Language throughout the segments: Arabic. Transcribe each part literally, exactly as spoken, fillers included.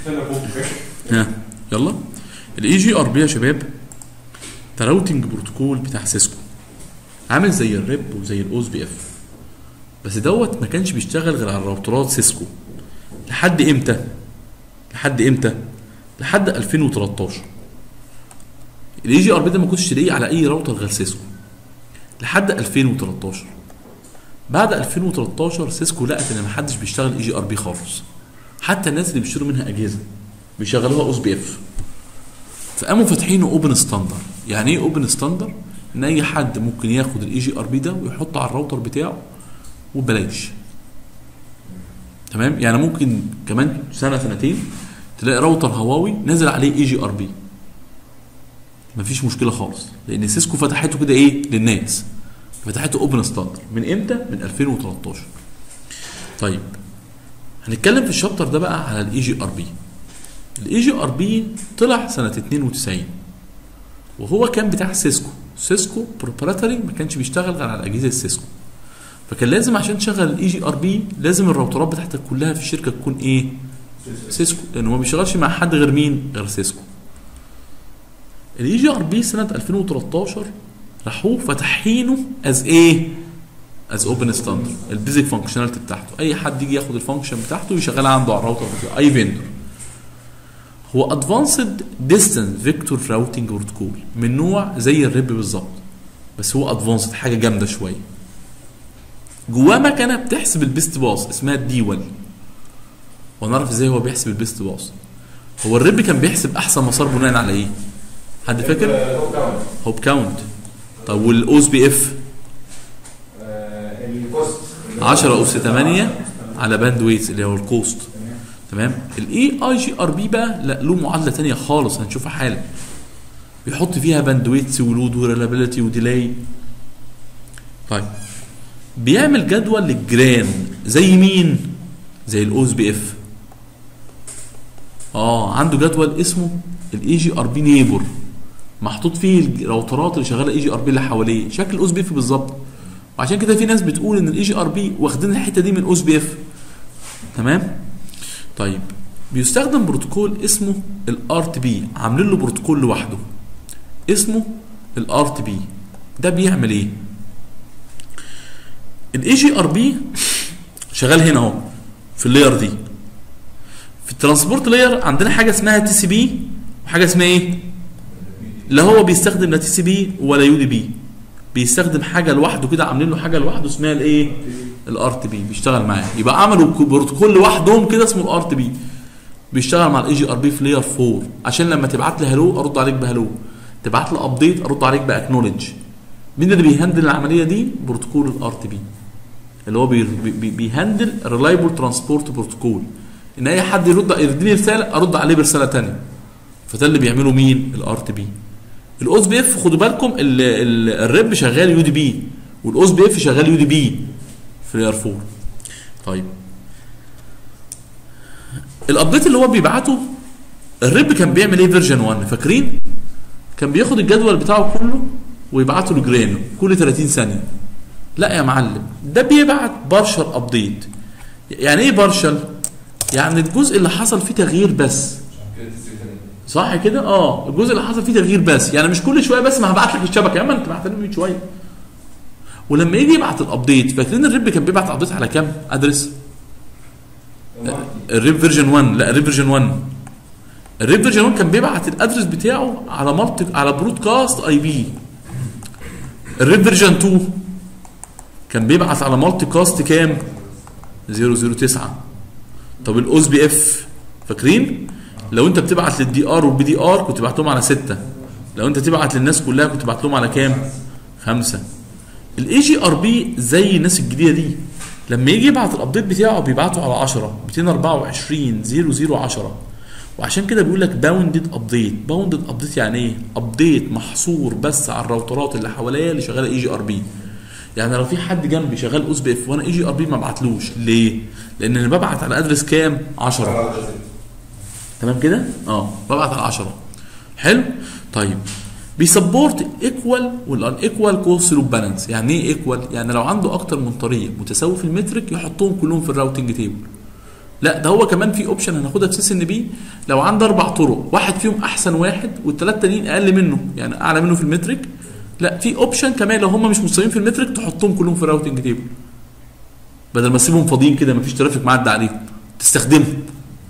ها يلا. الاي جي ار بي يا شباب ده راوتنج بروتوكول بتاع سيسكو، عامل زي الريب وزي الاوز بي اف، بس دوت ما كانش بيشتغل غير على راوترات سيسكو. لحد امتى؟ لحد امتى؟ لحد ألفين وتلتاشر. الاي جي ار بي ده ما كنتش تلاقيه على اي راوتر غير سيسكو لحد ألفين وتلتاشر. بعد ألفين وتلتاشر سيسكو لقت ان ما حدش بيشتغل اي جي ار بي خالص، حتى الناس اللي بيشتروا منها اجهزه بيشغلوها اوز بي اف، فقاموا فاتحينه اوبن ستاندر. يعني ايه اوبن ستاندر؟ ان اي حد ممكن ياخد الاي جي ار بي ده ويحطه على الراوتر بتاعه وببلاش. تمام؟ يعني ممكن كمان سنه سنتين تلاقي راوتر هواوي نازل عليه اي جي ار بي، مفيش مشكله خالص، لان سيسكو فتحته كده ايه للناس، فتحته اوبن ستاندر. من امتى؟ من ألفين وتلتاشر. طيب هنتكلم في الشابتر ده بقى على الاي جي ار بي. الاي جي ار بي طلع سنه اتنين وتسعين، وهو كان بتاع سيسكو. سيسكو بروبريتري ما كانش بيشتغل غير على اجهزه السيسكو، فكان لازم عشان تشغل الاي جي ار بي لازم الراوترات بتاعتك كلها في الشركه تكون ايه؟ سيسكو، لانه ما بيشتغلش مع حد غير مين؟ غير سيسكو. الاي جي ار بي سنه ألفين وتلتاشر راحوا فاتحينه از ايه؟ از اوبن ستاندر. البيزك فانكشناليتي بتاعته اي حد يجي ياخد الفانكشن بتاعته ويشغلها عنده على الراوتر بتاعه اي فيندور. هو ادفانسد ديستنس فيكتور راوتنج بروتوكول من نوع زي الريب بالظبط، بس هو ادفانسد حاجه جامده شويه. جواه مكنه بتحسب البيست باص اسمها الديول، ونعرف ازاي هو بيحسب البيست باص. هو الريب كان بيحسب احسن مسار بناء على ايه؟ حد فاكر؟ هوب كاونت. طب والاوز بي اف؟ عشرة اس تمانية على باند ويتس اللي هو الكوست. تمام؟ الاي اي جي ار بي بقى لا له معادله ثانيه خالص هنشوفها حالا، بيحط فيها باند ويتس ولود وريلابيلتي وديلاي. طيب بيعمل جدول للجران زي مين؟ زي الاوز بي اف. اه عنده جدول اسمه الاي جي ار بي نيبر، محطوط فيه الراوترات اللي شغاله اي جي ار بي اللي حواليه، شكل الاوز بي اف بالظبط. وعشان كده في ناس بتقول ان الاي جي ار بي واخدين الحته دي من الاوز بي اف. تمام؟ طيب بيستخدم بروتوكول اسمه الار تي بي، عاملين له بروتوكول لوحده اسمه الار تي بي. ده بيعمل ايه؟ الاي جي ار بي شغال هنا اهو في اللاير دي. في الترانسبورت لاير عندنا حاجه اسمها تي سي بي وحاجه اسمها ايه؟ لا هو بيستخدم لا تي سي بي ولا يو دي بي، بيستخدم حاجه لوحده كده، عاملين له حاجه لوحده اسمها الايه؟ الار تي بي، بيشتغل معاه. يبقى عملوا بروتوكول لوحدهم كده اسمه الار تي بي، بيشتغل مع الاي جي ار بي في لاير أربعة، عشان لما تبعت لي هلو ارد عليك بهلو، تبعت لي ابديت ارد عليك باكنولج. مين اللي بيهندل العمليه دي؟ بروتوكول الار تي بي، اللي هو بي بي بيهندل ريلايبل ترانسبورت بروتوكول، ان اي حد يرد يديني رساله ارد عليه برساله ثانيه. فده اللي بيعمله مين؟ الار تي بي. الاوز بي اف خدوا بالكم الريب شغال يو دي بي، والاوز بي اف شغال يو دي بي في لاير أربعة. طيب الابديت اللي هو بيبعته الريب كان بيعمل ايه؟ فيرجن واحد فاكرين؟ كان بياخد الجدول بتاعه كله ويبعته لجرانو كل ثلاثين ثانيه. لا يا معلم، ده بيبعت بارشل ابديت. يعني ايه بارشل؟ يعني الجزء اللي حصل فيه تغيير بس. صح كده؟ اه الجزء اللي حصل فيه تغيير بس، يعني مش كل شويه بس ما هبعت لك الشبكه، يا اما انت بعت لي من شويه. ولما يجي يبعت الابديت، فاكرين الريب كان بيبعت ابديت على كام ادرس؟ الريب فيرجن واحد، لا الريب فيرجن واحد. الريب فيرجن واحد كان بيبعت الادرس بتاعه على مالتي على برودكاست اي بي. الريب فيرجن اتنين كان بيبعت على مالتي كاست كام؟ صفر صفر تسعة. طب الاوز بي اف فاكرين؟ لو انت بتبعت للدي ار والبي دي ار كنت تبعت لهم على ستة، لو انت تبعت للناس كلها كنت تبعت لهم على كام؟ خمسة. الاي جي ار بي زي الناس الجديده دي لما يجي يبعت الابديت بتاعه بيبعته على عشرة مئتين وأربعة وعشرين صفر صفر عشرة. وعشان كده بيقول لك باوندد ابديت. باوندد ابديت يعني ايه؟ ابديت محصور بس على الراوترات اللي حواليا اللي شغاله اي جي ار بي. يعني لو في حد جنبي شغال اوز بي اف وانا اي جي ار بي ما ابعتلوش، ليه؟ لان انا ببعت على ادرس كام؟ عشرة. تمام كده؟ اه ببعت على عشرة. حلو؟ طيب بيسبورت ايكوال والان ايكوال كوست لوب بالانس. يعني ايه ايكوال؟ يعني لو عنده اكتر من طريق متساوي في المترك يحطهم كلهم في الراوتنج تيبل. لا ده هو كمان في اوبشن هناخدها في سيس ان بي، لو عندي اربع طرق واحد فيهم احسن واحد والثلاث تانيين اقل منه يعني اعلى منه في المترك، لا في اوبشن كمان لو هم مش مستويين في المترك تحطهم كلهم في الراوتنج تيبل بدل ما تسيبهم فاضيين كده مفيش ترافيك معدي عليهم تستخدمهم.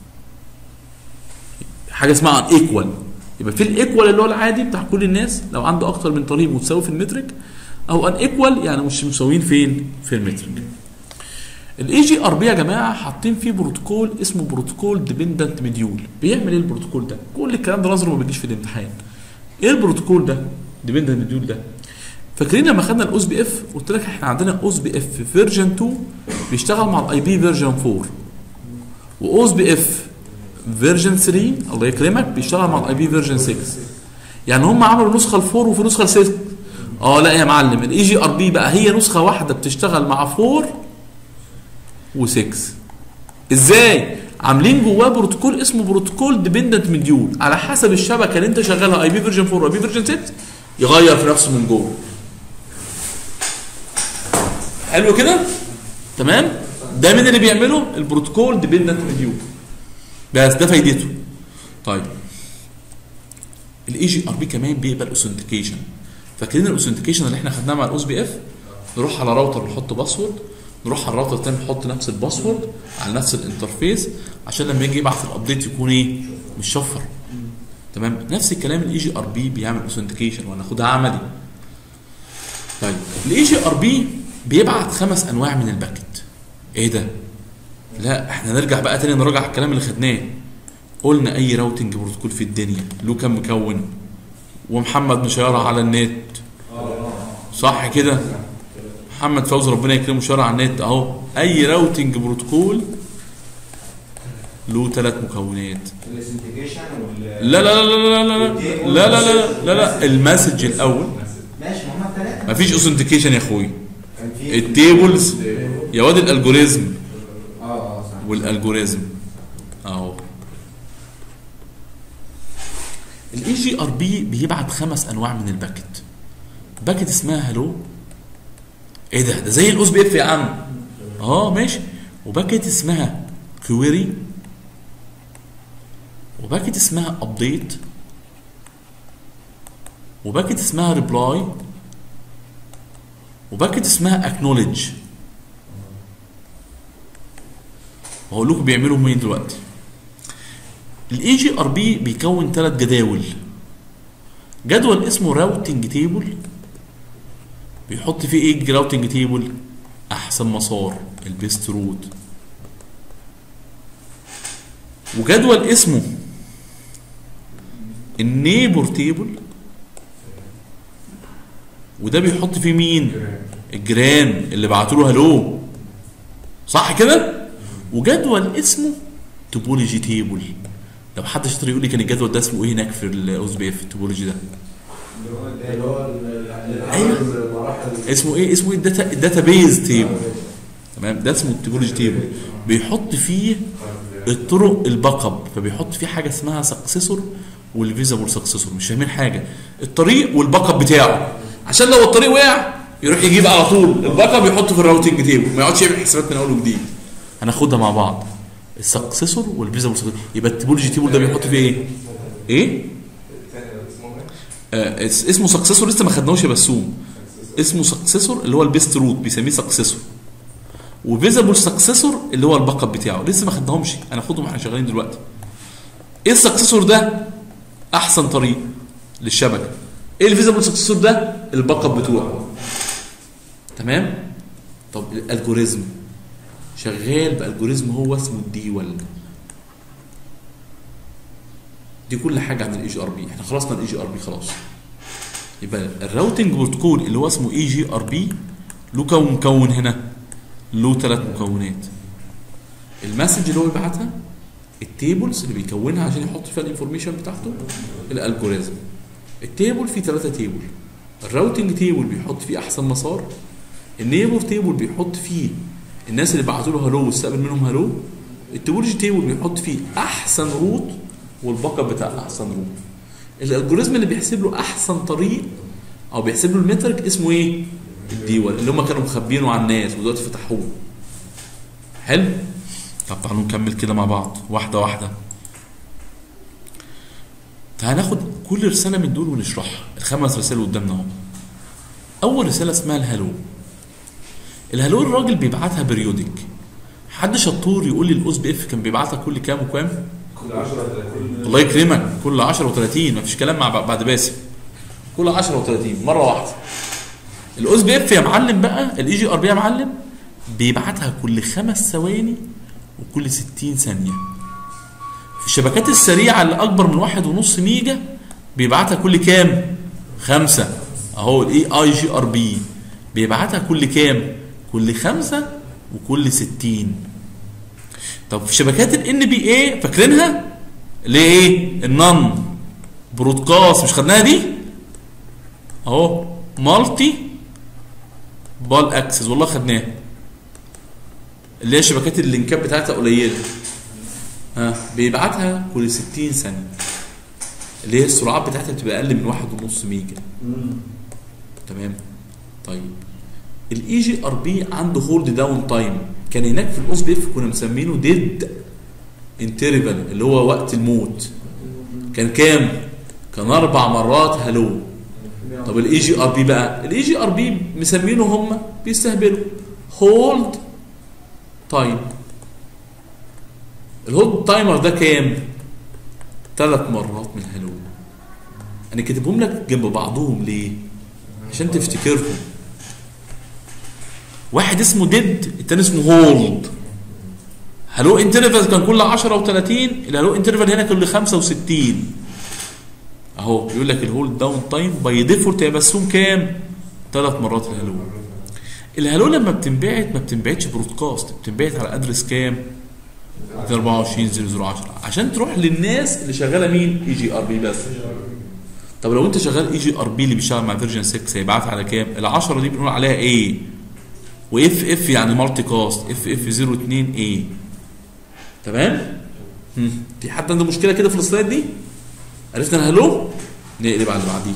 حاجه اسمها ان ايكوال، يبقى في الايكوال اللي هو العادي بتاع كل الناس لو عنده اكتر من طريق متساوي في المترك، او ان ايكوال يعني مش مساويين فين في المترك. الاي جي ار بي يا جماعه حاطين فيه بروتوكول اسمه بروتوكول ديبندنت مديول. بيعمل ايه البروتوكول ده؟ كل الكلام ده نظره ما بيجيش في الامتحان. ايه البروتوكول ده ديبندنت مديول ده؟ فاكرين لما خدنا الاوس بي اف قلت لك احنا عندنا اوس بي اف فيرجن اتنين بيشتغل مع الاي بي فيرجن اربعة، واوس بي اف فيرجن تلاتة الله يكرمك بيشتغل مع الاي بي فيرجن ستة. يعني هم عملوا نسخه الفور وفي نسخه ستة. اه لا يا معلم الاي جي ار بي بقى هي نسخه واحده بتشتغل مع اربعة و6. ازاي؟ عاملين جواه بروتوكول اسمه بروتوكول ديبندنت مديول، على حسب الشبكه اللي انت شغالها اي بي فيرجن اربعة واي بي فيرجن ستة يغير في نفسه من جوه. حلو كده؟ تمام؟ ده مين اللي بيعمله؟ البروتوكول ديبندنت مديول. بس ده فايدته. طيب الاي جي ار بي كمان بيقبل اوثنتيكيشن. فاكرين الاوثنتيكيشن اللي احنا خدناه مع الاوس بي اف؟ نروح على راوتر نحط باسورد، نروح على الراوتر الثاني نحط نفس الباسورد على نفس الانترفيس عشان لما يجي يبعت الابديت يكون ايه؟ مش شفر. تمام؟ نفس الكلام الاي جي ار بي بيعمل اوثنتيكيشن وهناخدها عملي. طيب الاي جي ار بي بيبعت خمس انواع من الباكت. ايه ده؟ لا احنا نرجع بقى تاني نراجع الكلام اللي خدناه. قلنا اي راوتنج بروتوكول في الدنيا له كام مكون؟ ومحمد مشيرها على النت صح كده؟ محمد فوزي ربنا يكرمه شرع على النت اهو. اي راوتنج بروتوكول له ثلاث مكونات. لا لا لا لا لا لا لا لا لا لا لا المسج الاول ماشي هم الثلاثه مفيش اوثنتيكيشن يا اخوي. التيبلز يا واد الالجوريزم اه اه صح والالجوريزم اهو. الاي جي ار بي بيبعت خمس انواع من الباكت. باكت اسمها هلو. ايه ده؟ ده زي الاوس بي اف يا عم. اه ماشي. وباكت اسمها كويري، وباكت اسمها ابديت، وباكت اسمها ريبلاي، وباكت اسمها اكنولج. وهقول لكم بيعملوا مين دلوقتي. الاي جي ار بي بيكون ثلاث جداول. جدول اسمه راوتنج تيبل بيحط فيه ايه الراوتنج تيبل؟ احسن مسار البيست روت. وجدول اسمه النيبر تيبل وده بيحط فيه مين؟ الجيران اللي بعتوا له هلو صح كده؟ وجدول اسمه توبولوجي تيبل. لو حد شاطر يقول لي كان الجدول ده اسمه ايه هناك في الاوس بي اف التوبولوجي ده؟ اللي هو ايوه اسمه ايه؟ اسمه ايه؟ الداتا الداتا بيز تيبل. تمام؟ ده اسمه التوبولوجي تيبل. بيحط فيه الطرق الباك اب، فبيحط فيه حاجه اسمها سكسيسور والفيزابل سكسيسور. مش فاهمين حاجه. الطريق والباك اب بتاعه عشان لو الطريق وقع يروح يجيب على طول الباك اب يحطه في الراوتنج تيبل ما يقعدش يعمل حسابات من اول وجديد. هناخدها مع بعض السكسيسور والفيزابل سكسيسور. يبقى التوبولوجي تيبل ده بيحط فيه ايه؟ ايه؟ آه اسمه سكسيسور لسه ما خدناهوش يا بسوم. اسمه سكسيسور اللي هو البيست روت بيسميه سكسيسور. وفيزابل سكسيسور اللي هو الباك اب بتاعه لسه ما خدناهمش هناخدهم واحنا شغالين دلوقتي. ايه السكسيسور ده؟ احسن طريق للشبكه. ايه الفيزابل سكسيسور ده؟ الباك اب بتوعه. تمام؟ طب الالجوريزم شغال بالجوريزم هو اسمه الديول. دي كل حاجه عن الاي جي ار بي. احنا خلصنا الاي جي ار بي خلاص. يبقى الراوتنج بروتوكول اللي هو اسمه اي جي ار بي له كم مكون هنا؟ له ثلاث مكونات. المسج اللي هو بيبعتها، التيبلز اللي بيكونها عشان يحط فيها الانفورميشن بتاعته، الالجوريزم. التيبل فيه ثلاثه تيبل. الراوتنج تيبل بيحط فيه احسن مسار. النيبر تيبل بيحط فيه الناس اللي بعتوا له هلو واستقبل منهم هلو. التوبولوجي تيبل بيحط فيه احسن روت والباك اب بتاع احسن روت. الالجوريزم اللي بيحسب له احسن طريق او بيحسب له المترك اسمه ايه؟ الديول اللي هم كانوا مخبينه على الناس ودلوقتي فتحوه. حلو؟ طب تعالوا نكمل كده مع بعض واحده واحده. تعالى ناخد كل رساله من دول ونشرحها، الخمس رسائل قدامنا اهو. اول رساله اسمها الهالو. الهالو الراجل بيبعتها بريودك. حد شطور يقول لي الاوس بي اف كان بيبعتها كل كام وكام؟ كل عشرة كل الله يكرمك، كل عشرة وثلاثين، مفيش كلام مع بعد باسم. كل عشرة وثلاثين مره واحده. الاوس بي اف يا معلم بقى، الاي جي ار بي يا معلم بيبعتها كل خمس ثواني وكل ستين ثانيه. في الشبكات السريعه اللي اكبر من واحد ونص ميجا بيبعتها كل كام؟ خمسه. اهو الاي اي جي ار بي بيبعتها كل كام؟ كل خمسه وكل ستين. طب في شبكات الان بي اي فاكرينها؟ اللي ايه؟ النون برودكاست، مش خدناها دي؟ اهو مالتي بال اكسس، والله خدناها. اللي هي شبكات اللينكات بتاعتها قليله. ها بيبعتها كل ستين ثانيه. اللي هي السرعات بتاعتها بتبقى اقل من واحد ونص ميجا. تمام؟ طيب الاي جي ار بي عنده هولد داون تايم. كان هناك في الاوس بي اف كنا مسمينه ديد انترفال، اللي هو وقت الموت. كان كام؟ كان اربع مرات هلو. طب الاي جي ار بي بقى، الاي جي ار بي مسمينه هم بيستهبلوا هولد تايم. الهولد تايمر ده كام؟ ثلاث مرات من هلو. انا كاتبهم لك جنب بعضهم ليه؟ عشان تفتكرهم. واحد اسمه ديد، الثاني اسمه هولد. هلو انترفال كان كل عشرة وثلاثين، الهلو انترفال هنا كل خمسة وستين. اهو يقول لك الهولد داون تايم باي ديفولت يا بسوم كام؟ ثلاث مرات الهلو. الهلو لما بتنبعت ما بتنبعتش برودكاست، بتنبعت على ادرس كام؟ أربعة وعشرين صفر صفر عشرة عشان تروح للناس اللي شغاله مين؟ اي جي ار بي بس. طب لو انت شغال اي جي ار بي اللي بيشتغل مع فيرجن ستة هيبعت على كام؟ ال عشرة دي بنقول عليها ايه؟ واف اف يعني مالتي كاست، اف اف صفر اتنين ايه. تمام؟ في حد عنده مشكله كده في السلايد دي؟ عرفنا الهلو؟ نقلب على اللي بعديه.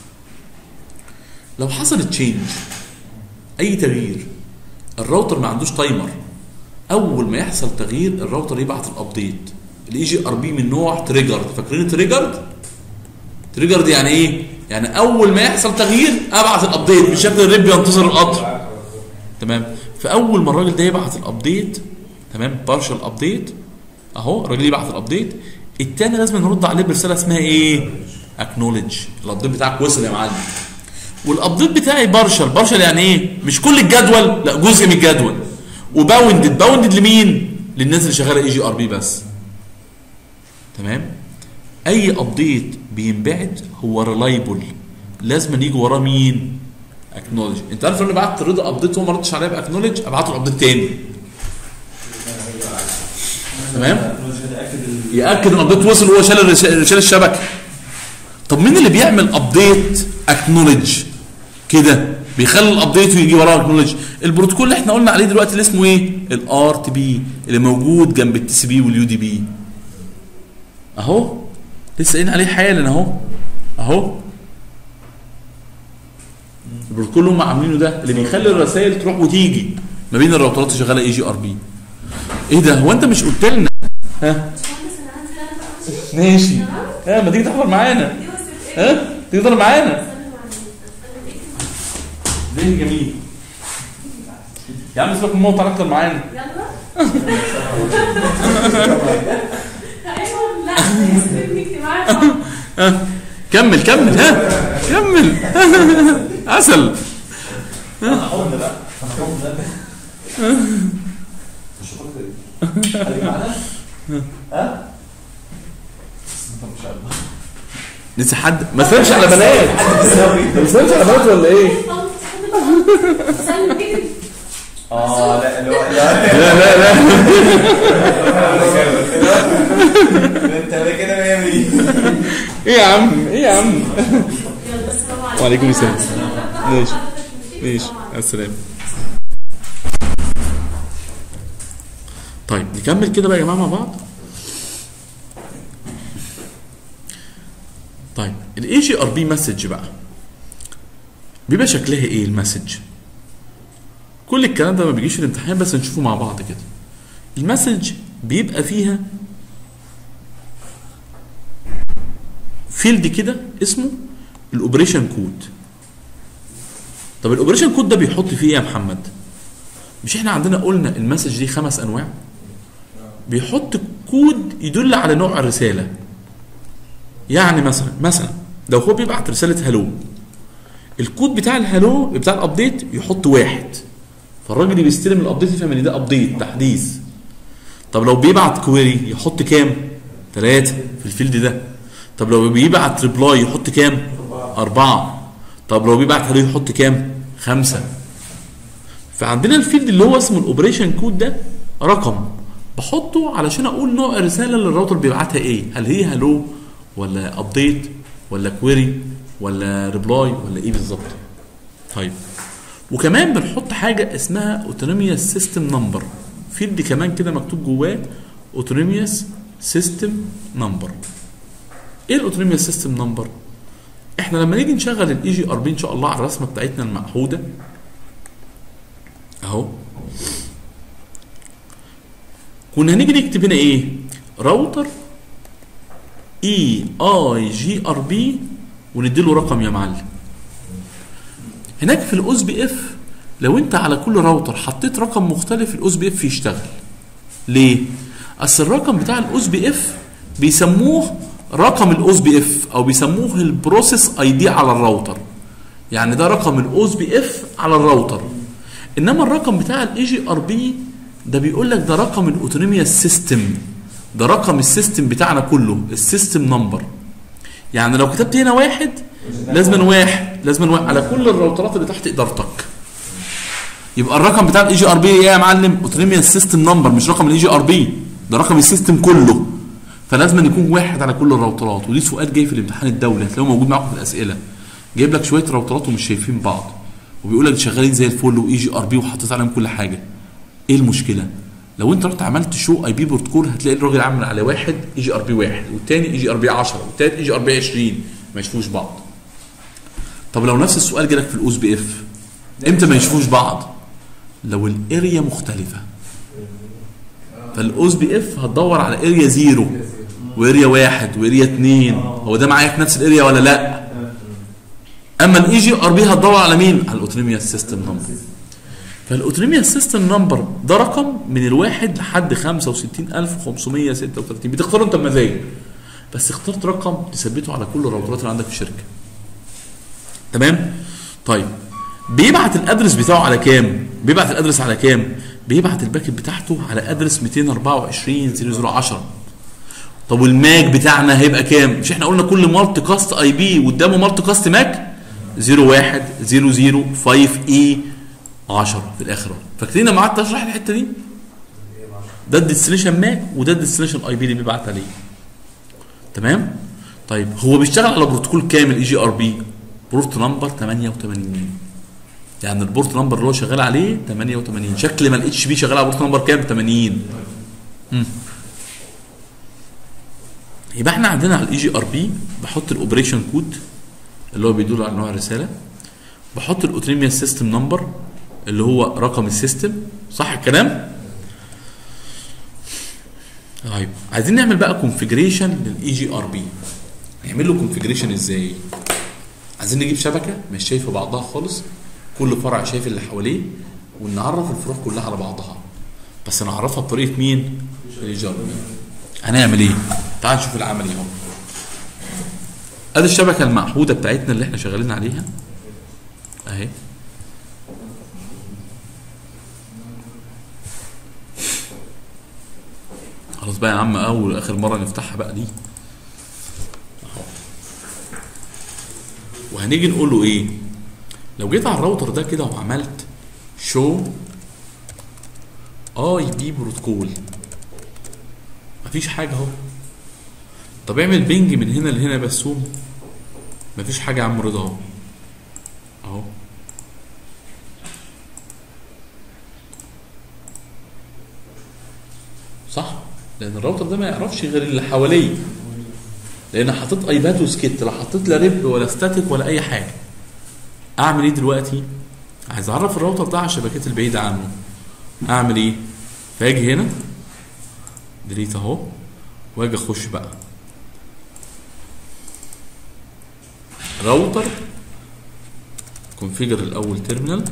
لو حصل تشينج، اي تغيير، الراوتر ما عندوش تايمر. اول ما يحصل تغيير الراوتر يبعت الابديت. الاي جي ار بي من نوع تريجرد. فاكرين تريجرد؟ تريجرد يعني ايه؟ يعني اول ما يحصل تغيير ابعت الابديت، بشكل الريب ينتظر القطر. تمام؟ فاول ما الراجل ده يبعت الابديت، تمام، بارشال ابديت، اهو الراجل يبعت الابديت، الثاني لازم نرد عليه برساله اسمها ايه؟ اكنولج. الابديت بتاعك وصل يا معلم. والابديت بتاعي بارشال. بارشال يعني ايه؟ مش كل الجدول، لا جزء من الجدول. وباوندد. باوندد لمين؟ للناس اللي شغاله اي جي ار بي بس. تمام؟ اي ابديت بينبعت هو ريلايبل، لازم يجي وراه مين؟ اكنولج. انت عارف لو انا بعت رضا ابديت وما ردش عليا باكنولج ابعت له ابديت تاني. تمام؟ ياكد ان الابديت وصل وهو شال شال الشبكه. طب مين اللي بيعمل ابديت اكنولج كده بيخلي الابديت ويجي وراه اكنولج؟ البروتوكول اللي احنا قلنا عليه دلوقتي اللي اسمه ايه؟ الار تي بي، اللي موجود جنب التي سي بي واليو دي بي. اهو لسه قايلين عليه حالا اهو. اهو البروتوكول اللي هم عاملينه ده اللي بيخلي الرسائل تروح وتيجي ما بين الراوترات اللي شغاله اي جي ار بي. ايه ده؟ هو انت مش قلت لنا؟ ها ماشي. ها ما تيجي تحضر معانا؟ ها تيجي تحضر معانا؟ ليه جميل يا عم، سيبك من الموضوع اكتر معانا. يلا ايوه لا اسمعني اجتماعات. كمل كمل ها كمل. عسل. حاولنا بقى مش فاكر معانا ها لسه حد ما سلمش على بنات؟ ما سلمش على بنات ولا ايه؟ اه لا لا لا لا لا انت كده مية مية. ايه يا عم ايه يا عم. وعليكم السلام. ماشي ماشي السلام. طيب نكمل كده بقى يا جماعه مع بعض. طيب الاي جي ار بي مسج بقى بيبقى شكلها ايه المسج؟ كل الكلام ده ما بيجيش في الامتحان بس نشوفه مع بعض كده. المسج بيبقى فيها فيلد كده اسمه الاوبريشن كود. طب الاوبريشن كود ده بيحط فيه ايه يا محمد؟ مش احنا عندنا قلنا المسج دي خمس انواع؟ بيحط كود يدل على نوع الرساله. يعني مثلا مثلا لو هو بيبعت رساله هلو، الكود بتاع الهلو بتاع الابديت يحط واحد، فالراجل اللي بيستلم الابديت يفهم ان ده ابديت تحديث. طب لو بيبعت كويري يحط كام؟ ثلاثة في الفيلد ده. طب لو بيبعت ريبلاي يحط كام؟ أربعة. طب لو بيبعت هلو يحط كام؟ خمسة. فعندنا الفيلد اللي هو اسمه الاوبريشن كود ده رقم بحطه علشان اقول نوع الرساله اللي الراوتر بيبعتها ايه، هل هي هلو ولا ابديت ولا كويري ولا ريبلاي ولا ايه بالظبط. طيب وكمان بنحط حاجه اسمها اوتونوميوس سيستم نمبر، فيلد كمان كده مكتوب جواه اوتونوميوس سيستم نمبر. ايه الاوتونوميوس سيستم نمبر؟ احنا لما نيجي نشغل الاي جي ار بي ان شاء الله على الرسمه بتاعتنا المعهوده اهو، كنا هنيجي نكتب هنا ايه؟ راوتر اي اي جي ار بي ونديله رقم يا معلم. هناك في الاوس بي اف لو انت على كل راوتر حطيت رقم مختلف الاوس بي اف يشتغل. ليه؟ اصل الرقم بتاع الاوس بي اف بيسموه رقم الاوس بي اف او بيسموه البروسيس اي دي على الراوتر. يعني ده رقم الاوس بي اف على الراوتر. انما الرقم بتاع الاي جي ار بي ده بيقول لك ده رقم الاوتونوميوس سيستم، ده رقم السيستم بتاعنا كله، السيستم نمبر. يعني لو كتبت هنا واحد لازم واحد لازم واحد على كل الراوترات اللي تحت ادارتك. يبقى الرقم بتاع الاي جي ار بي ايه يا معلم؟ اوتونوميوس سيستم نمبر، مش رقم الاي جي ار بي، ده رقم السيستم كله. فلازم يكون واحد على كل الراوترات. ودي سؤال جاي في الامتحان الدولي هتلاقوه موجود معاكم في الاسئله، جايب لك شويه راوترات ومش شايفين بعض وبيقول لك شغالين زي الفل واي جي ار بي وحطيت عليهم كل حاجه. ايه المشكله؟ لو انت رحت عملت شو اي بي بروتوكول هتلاقي الراجل عامل على واحد اي جي ار بي واحد والثاني اي جي ار بي عشرة والثالث اي جي ار بي عشرين ما يشوفوش بعض. طب لو نفس السؤال جالك في الاوس بي اف امتى ما يشوفوش بعض؟ لو الاريا مختلفه. فالاوس بي اف هتدور على اريا زيرو واريا واحد واريا اثنين، هو ده معايا في نفس الاريا ولا لا؟ اما الاي جي ار بي هتدور على مين؟ على الاوتونوميوس سيستم نمبر. فالاوتونوميوس سيستم نمبر ده رقم من الواحد لحد خمسة وستين ألف وخمسمية وستة وثلاثين، بتختاروا انت بمزاجك، بس اخترت رقم تثبته على كل الراوترات اللي عندك في الشركه. تمام؟ طيب بيبعت الادرس بتاعه على كام؟ بيبعت الادرس على كام؟ بيبعت الباكت بتاعته على ادرس مئتين وأربعة وعشرين صفر صفر عشرة. طب والماك بتاعنا هيبقى كام؟ مش احنا قلنا كل مالتي كاست اي بي قدامه مالتي كاست ماك؟ صفر واحد صفر صفر خمسة اي عشرة في الاخر. فاكرين لما قعدت اشرح الحته دي؟ ده الديستنيشن ماك وده الديستنيشن اي بي اللي بيبعت عليه. تمام؟ طيب هو بيشتغل على بروتوكول كامل اي جي ار بي؟ بورت نمبر ثمانية وثمانين. يعني البورت نمبر اللي هو شغال عليه ثمانية وثمانين. شكل ما الاتش بي شغال على بورت نمبر كام؟ ثمانين. امم يبقى احنا عندنا على الاي جي ار بي بحط الاوبريشن كود اللي هو بيدل على نوع الرساله، بحط الاوتونوميوس سيستم نمبر اللي هو رقم السيستم، صح الكلام؟ طيب عايزين نعمل بقى كونفيجريشن للاي جي ار بي. نعمل له كونفيجريشن ازاي؟ عايزين نجيب شبكه مش شايفه بعضها خالص، كل فرع شايف اللي حواليه، ونعرف الفروع كلها على بعضها، بس نعرفها بطريقه مين؟ الاي جي ار بي. هنعمل ايه؟ تعال نشوف العملي اهو. ادي الشبكه المعهوده بتاعتنا اللي احنا شغالين عليها اهي. خلاص بقى يا عم، اول اخر مره نفتحها بقى دي اهو. وهنيجي نقول له ايه؟ لو جيت على الراوتر ده كده وعملت شو اي بي بروتوكول مفيش حاجه اهو. طب اعمل بينج من هنا لهنا بسوم، مفيش حاجه يا عم رضا اهو اهو. صح؟ لان الراوتر ده ما يعرفش غير اللي حواليه، لان حطيت ايبات وسكت، لا حطيت لا ريب ولا ستاتيك ولا اي حاجه. اعمل ايه دلوقتي؟ عايز اعرف الراوتر ده على الشبكات البعيده عنه. اعمل ايه؟ فاجي هنا ديليت اهو، واجي اخش بقى راوتر كونفيجر الاول تيرمينال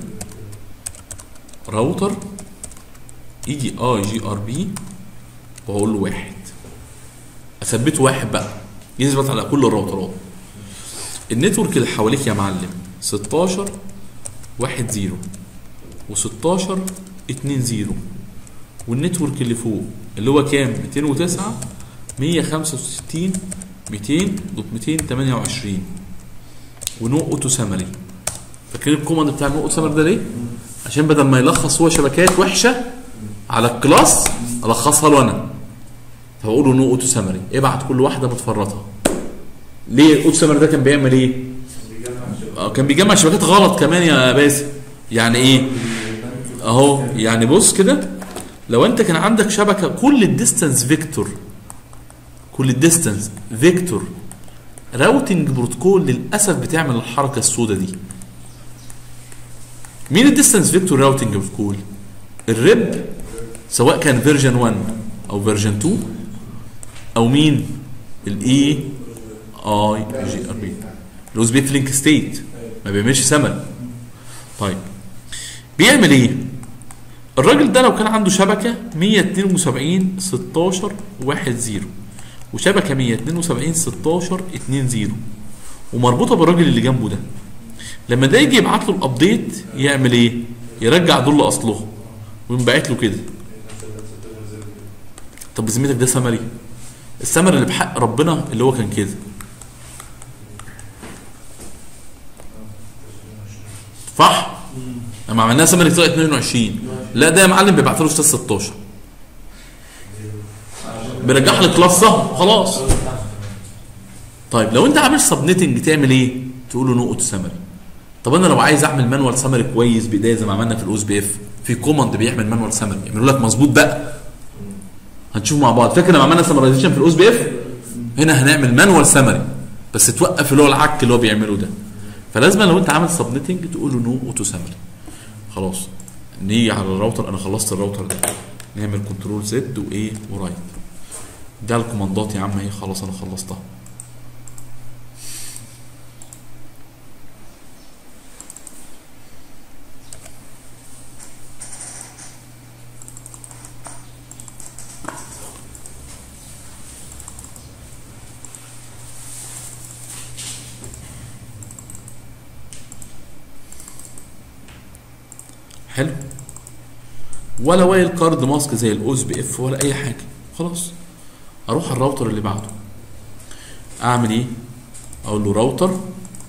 راوتر يجي اي جي ار بي واقول له واحد، اثبته واحد بقى يثبت على كل الراوترات. النتورك اللي حواليك يا معلم ستاشر واحد زيرو وستاشر اتنين زيرو، والنتورك اللي فوق اللي هو كام؟ ميتين وتسعة مية خمسة وستين ميتين دوت ميتين تمانية وعشرين ونو اوتو سامري. فاكرين الكوماند بتاع النو اوتو سامري ده ليه؟ عشان بدل ما يلخص هو شبكات وحشه على الكلاس الخصها له انا، فبقول له نو اوتو سامري ابعت كل واحده متفرطه. ليه الاوتو سامري ده كان بيعمل ايه؟ اه كان بيجمع شبكات غلط كمان يا باسم. يعني ايه؟ اهو يعني بص كده، لو انت كان عندك شبكه كل الديستانس فيكتور كل الديستانس فيكتور راوتنج بروتوكول للاسف بتعمل الحركه السوداء دي. مين الديستانس فيكتور راوتنج بروتوكول؟ الريب، سواء كان فيرجن واحد او فيرجن اتنين، او مين؟ الاي اي جي ار بي لوز بيت لينك ستيت، ما بيعملش سمل. طيب بيعمل ايه؟ الراجل ده لو كان عنده شبكه مية اتنين وسبعين ستاشر واحد زيرو وشبكه مية اتنين وسبعين ستاشر اتنين زيرو ومربوطه بالراجل اللي جنبه ده، لما ده يجي يبعت له الابديت يعمل ايه؟ يرجع دول لاصلهم وينبعت له كده. طب بذمتك ده سمري؟ السمري اللي بحق ربنا اللي هو كان كده، صح؟ لما عملناها سمري طلعت اتنين وعشرين، لا ده يا معلم بيبعت له ستة ستاشر بيرجع لك كلاسها خلاص. طيب لو انت عامل سبنيتنج تعمل ايه؟ تقول له نو اوتو سمري. طب انا لو عايز اعمل مانوال سمري كويس بايديا زي ما عملنا في الاوز بي اف، في كوماند بيعمل مانوال سمري يعملوا لك مظبوط بقى، هنشوف مع بعض. فاكر لما عملنا سمرايزيشن في الاوز بي اف؟ هنا هنعمل مانوال سمري بس توقف اللي هو العك اللي هو بيعمله ده. فلازم لو انت عامل سبنيتنج تقول له نو اوتو سمري. خلاص نيجي على الراوتر، انا خلصت الراوتر ده، نعمل كنترول زد وايه ورايت. ده الكوماندات يا عم اهي، خلاص انا خلصتها. حلو، ولا وايل كارد ماسك زي الاوز بي اف ولا اي حاجه. خلاص اروح الراوتر اللي بعده، اعمل ايه؟ اقول له راوتر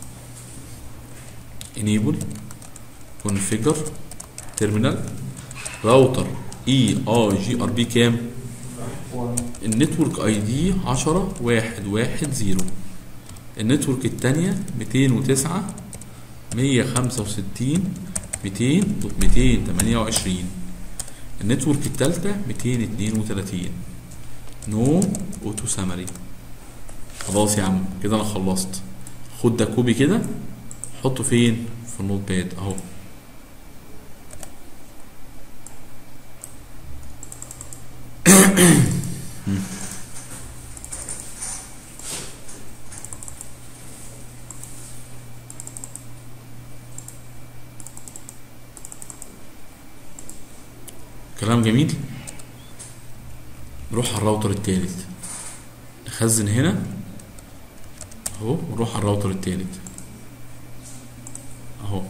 انيبل كونفيجر تيرمينال راوتر اي اي جي ار بي كام؟ النتورك اي دي عشرة واحد واحد زيرو، النتورك الثانيه ميتين وتسعة مية خمسة وستين ميتين دوت ميتين تمانية وعشرين، النتورك الثالثه ميتين اتنين وتلاتين. نو اوتو سامري. خلاص يا عم كده انا خلصت. خد ده كوبي كده حطه فين؟ في النوت باد اهو. كلام جميل. نروح على الراوتر الثالث، نخزن هنا اهو، ونروح على الراوتر الثالث اهو.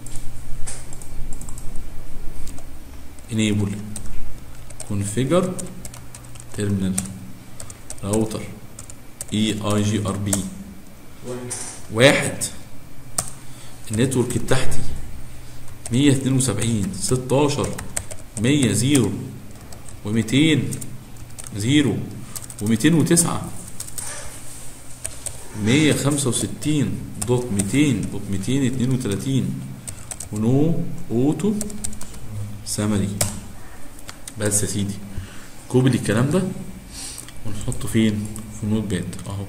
enable configure terminal راوتر اي اي جي ار بي واحد، النتورك التحتي مية اتنين وسبعين ستاشر مية زيرو وميتين زيرو وميتين وتسعة مية خمسة وستين دوت ميتين دوت ميتين اتنين وتلاتين ونو اوتو سامري. بس يا سيدي كوبي الكلام ده ونحطه فين؟ في النوت باد اهو.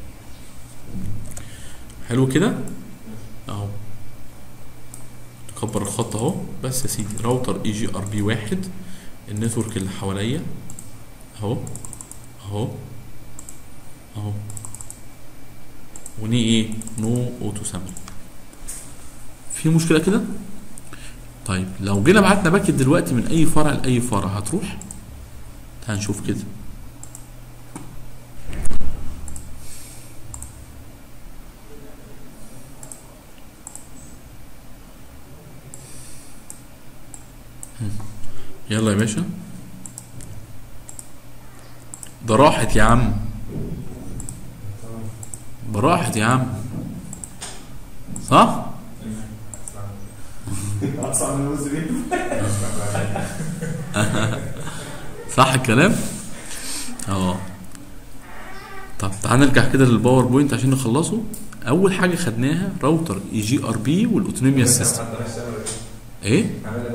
حلو كده اهو، كبر الخط اهو. بس يا سيدي راوتر اي جي ار بي واحد، النتورك اللي حواليا اهو اهو اهو وني ايه نو اوتو سامبل. في مشكله كده؟ طيب لو جينا بعتنا باكت دلوقتي من اي فرع لاي فرع هتروح؟ تعال نشوف كده. يلا يا باشا، ده راحت يا عم، براحت يا عم، صح؟ صح الكلام؟ اه. طب تعال نرجع كده للباوربوينت عشان نخلصه. اول حاجه خدناها راوتر اي جي ار بي والاوتونوميا سيستم. ايه؟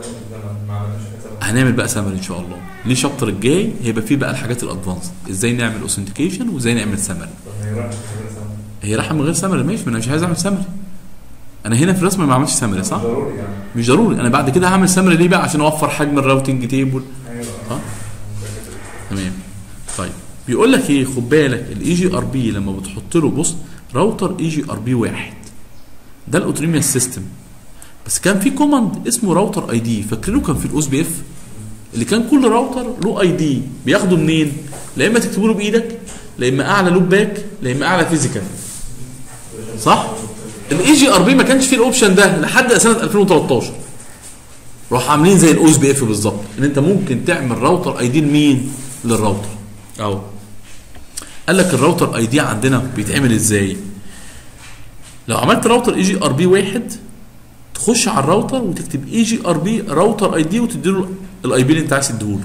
هنعمل بقى سامري ان شاء الله. ليه الشابتر الجاي هيبقى فيه بقى الحاجات الادفانس، ازاي نعمل اوثنتيكيشن وازاي نعمل سامري. هي راحه من غير سامري ماشي، ما انا مش عايز اعمل سامري. انا هنا في الرسم ما عملتش سامري صح؟ ضروري يعني. مش ضروري، انا بعد كده هعمل سامري ليه بقى؟ عشان اوفر حجم الراوتنج تيبل. اه تمام. طيب بيقول لك ايه، خد بالك الاي جي ار بي لما بتحط له، بص راوتر اي جي ار بي واحد ده الاوتونوميا سيستم، بس كان في كوماند اسمه راوتر اي دي، فاكرينه كان في الاو اس بي اف اللي كان كل راوتر له اي دي بياخده منين؟ لا اما تكتبه له بايدك، لا اما اعلى لوب باك، لا اما اعلى فيزيكال، صح؟ الاي جي ار بي ما كانش فيه الاوبشن ده لحد سنه ألفين وتلتاشر. راحوا عاملين زي الاو اس بي اف بالظبط، ان انت ممكن تعمل راوتر اي دي لمين؟ للراوتر. اهو قال لك الراوتر اي دي عندنا بيتعمل ازاي؟ لو عملت راوتر اي جي ار بي واحد تخش على الراوتر وتكتب اي جي ار بي راوتر اي دي وتديله الاي بي اللي انت عايز تديهوله.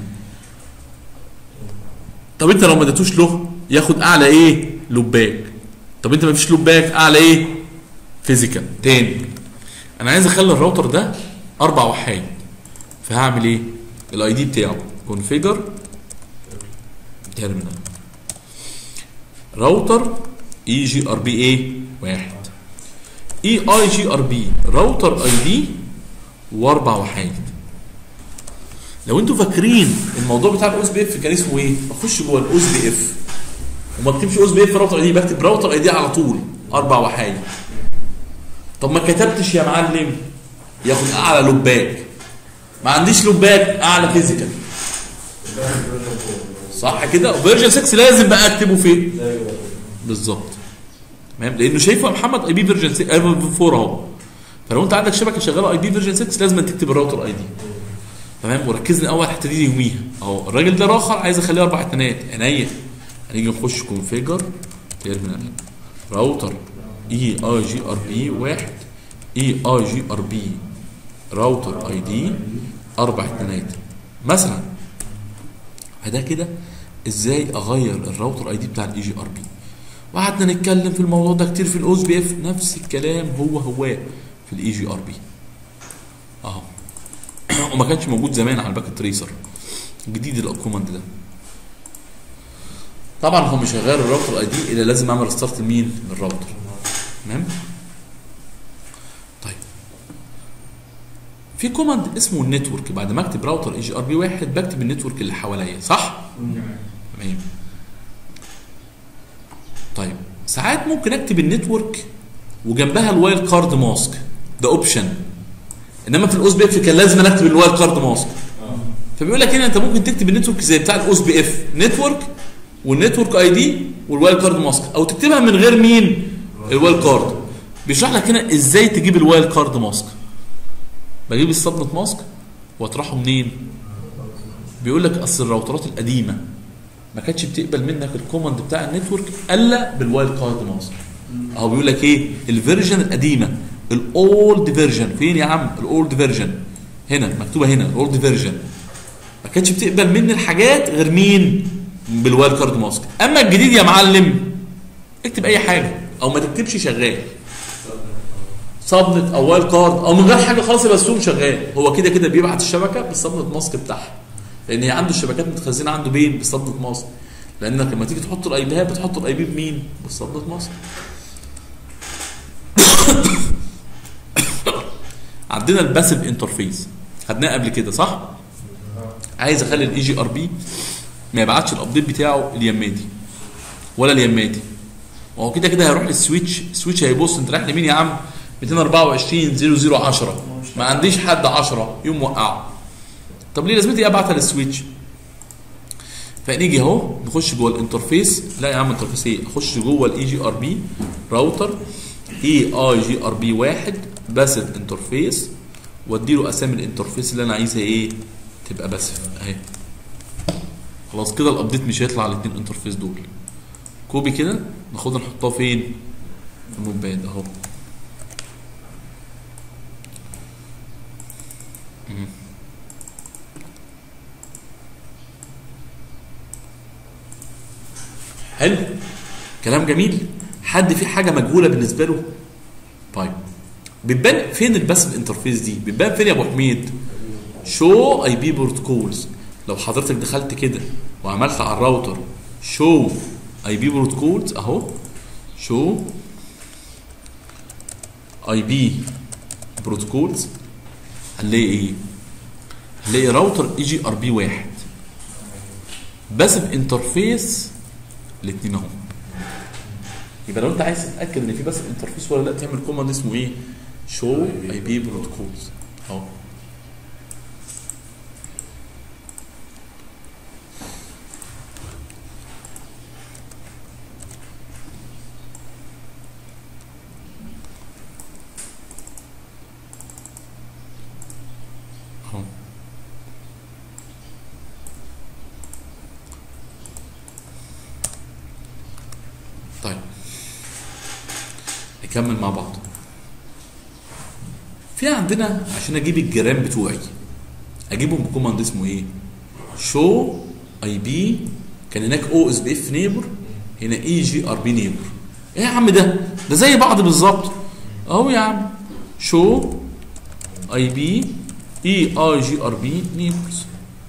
طب انت لو ما اديتوش له ياخد اعلى ايه؟ لوباك. طب انت ما فيش لوباك، اعلى ايه؟ فيزيكال. تاني انا عايز اخلي الراوتر ده اربع وحايد، فهعمل ايه؟ الاي دي بتاعه كونفيجر تيرمينال راوتر اي جي ار بي ايه؟ واحد، اي اي جي ار بي راوتر اي دي واربع وحايد. لو انتوا فاكرين الموضوع بتاع الاو اس بي اف كان اسمه ايه؟ بخش جوه الاو اس بي اف وما اكتبش او اس بي اف راوتر اي دي، بكتب راوتر اي دي على طول اربع وحايد. طب ما كتبتش يا معلم، ياخد اعلى لوباك. ما عنديش لوباك، اعلى فيزيكال، صح كده؟ وفيرجن ستة لازم بقى اكتبه فين؟ بالظبط. تمام، لانه شايفه يا محمد اي بي فيرجن ستة أربعة اهو. فلو انت عندك شبكه شغاله اي بي فيرجن ستة لازم تكتب الراوتر اي دي. تمام، وركزني اول الحته دي يوميها اهو. الراجل ده راخر عايز اخليه اربع اتنينات، عينيا. هنيجي نخش كونفيجر تيرمينال راوتر اي اي جي ار بي واحد، اي اي جي ار بي راوتر اي دي اربع اتنينات مثلا. فده كده ازاي اغير الراوتر اي دي بتاع الاي جي ار بي. وقعدنا نتكلم في الموضوع ده كتير في الاو اس بي اف، نفس الكلام هو هو في الاي جي ار بي اهو. وما كانش موجود زمان على الباكت تريسر جديد الكوماند ده. طبعا هو مش هيغير الراوتر اي دي الا لازم اعمل ستارت لمين؟ للراوتر. تمام؟ طيب في كوماند اسمه النتورك، بعد ما اكتب راوتر اي جي ار بي واحد بكتب النتورك اللي حواليا، صح؟ تمام. طيب ساعات ممكن اكتب النتورك وجنبها الوايلد كارد ماسك، ده اوبشن. انما في الاو اس بي اف كان لازم اكتب الوايلد كارد ماسك. فبيقول لك هنا انت ممكن تكتب النتورك زي بتاع الاو اس بي اف، نتورك والنتورك اي دي والوايلد كارد ماسك، او تكتبها من غير مين؟ الوايلد كارد. بيشرح لك هنا ازاي تجيب الوايلد كارد ماسك. بجيب السبنت ماسك واطرحه منين؟ بيقول لك اصل الراوترات القديمه ما كانتش بتقبل منك الكوماند بتاع النتورك الا بالوايلد كارد ماسك. اهو بيقول لك ايه؟ الفيرجن القديمه، الاولد فيرجن. فين يا عم الاولد فيرجن؟ هنا مكتوبه هنا الاولد فيرجن. ما كانتش بتقبل مني الحاجات غير مين؟ بالوايلد كارد ماسك. اما الجديد يا معلم اكتب اي حاجه او ما تكتبش شغال، سبنت او وايلد كارد او من غير حاجه خالص بس هو شغال. هو كده كده بيبعت الشبكه بالسبنت ماسك بتاعها، لان هي عنده الشبكات متخزنه عنده بين بالسبنت ماسك. لانك لما تيجي تحط الاي بي بتحط الاي بي بمين؟ بالسبنت ماسك. عندنا الباسيف انترفيس خدناه قبل كده صح؟ عايز اخلي الاي جي ار بي ما يبعتش الابديت بتاعه اليمادي ولا اليمادي. وهو كده كده هيروح للسويتش، السويتش هيبص انت رايح لمين يا عم؟ مئتين وأربعة وعشرين صفر صفر عشرة، ما عنديش حد عشرة يوم موقعه. طب ليه لازمتي ابعتها للسويتش؟ فنيجي اهو نخش جوه الانترفيس. لا يا عم انترفيس ايه؟ اخش جوه الاي جي ار بي راوتر اي اي جي ار بي واحد باسف انترفيس، وادي له اسامي الانترفيس اللي انا عايزها ايه؟ تبقى باسف اهي. خلاص كده الابديت مش هيطلع على الاثنين انترفيس دول. كوبي كده ناخدها نحطها فين؟ في الموباد اهو. حلو كلام جميل. حد في حاجه مجهوله بالنسبه له؟ طيب بتبان فين الباسف انترفيس دي؟ بتبان فين يا ابو حميد؟ شو اي بي بروتوكولز. لو حضرتك دخلت كده وعملت على الراوتر شو اي بي بروتوكولز اهو، شو اي بي بروتوكولز، هنلاقي ايه؟ هنلاقي راوتر اي جي ار بي واحد باسف انترفيس الاثنين اهو. يبقى لو انت عايز تتاكد ان في باسف انترفيس ولا لا تعمل كوماند اسمه ايه؟ شو اي بي بروتوكولز اهو. طيب نكمل مع بعض. في عندنا عشان اجيب الجيران بتوعي اجيبهم بكوماند اسمه ايه؟ شو اي بي. كان هناك او اس بي اف نيبر، هنا اي جي ار بي نيبر. ايه يا عم ده؟ ده زي بعض بالظبط اهو يا عم. شو اي بي اي اي جي ار بي نيبرز.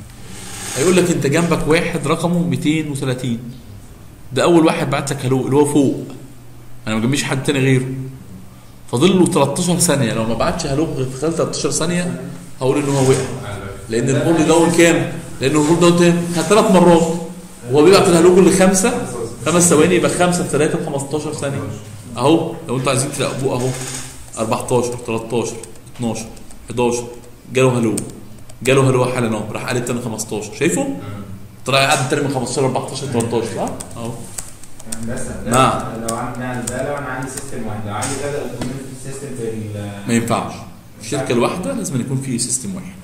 هيقول لك انت جنبك واحد رقمه مئتين وثلاثين، ده اول واحد بعت لك هلو اللي هو فوق، انا ما جنبيش حد تاني غيره. فاضل له تلتاشر ثانيه، لو ما بعتش هلو في خلال تلتاشر ثانيه هقول ان هو وقع، لان الهولد داون كام؟ لان الهولد داون كان ثلاث مرات وهو بيبعت الهلو كل خمسه خمس ثواني، يبقى خمسه في ثلاثه ب خمستاشر ثانيه اهو. لو انتوا عايزين تراقبوه اهو اربعتاشر تلتاشر اتناشر حداشر جاله هلو جاله هلو حالا اهو، راح قال الثاني خمستاشر. شايفه؟ طلع يعدي الثاني من خمستاشر اربعتاشر تلتاشر صح؟ اهو. بس نعم. لو عندنا ده لو انا عندي سيستم واحد، لو عندي كذا اوتوميتد سيستم في ما ينفعش. في الشركه الواحده لازم يكون في سيستم واحد.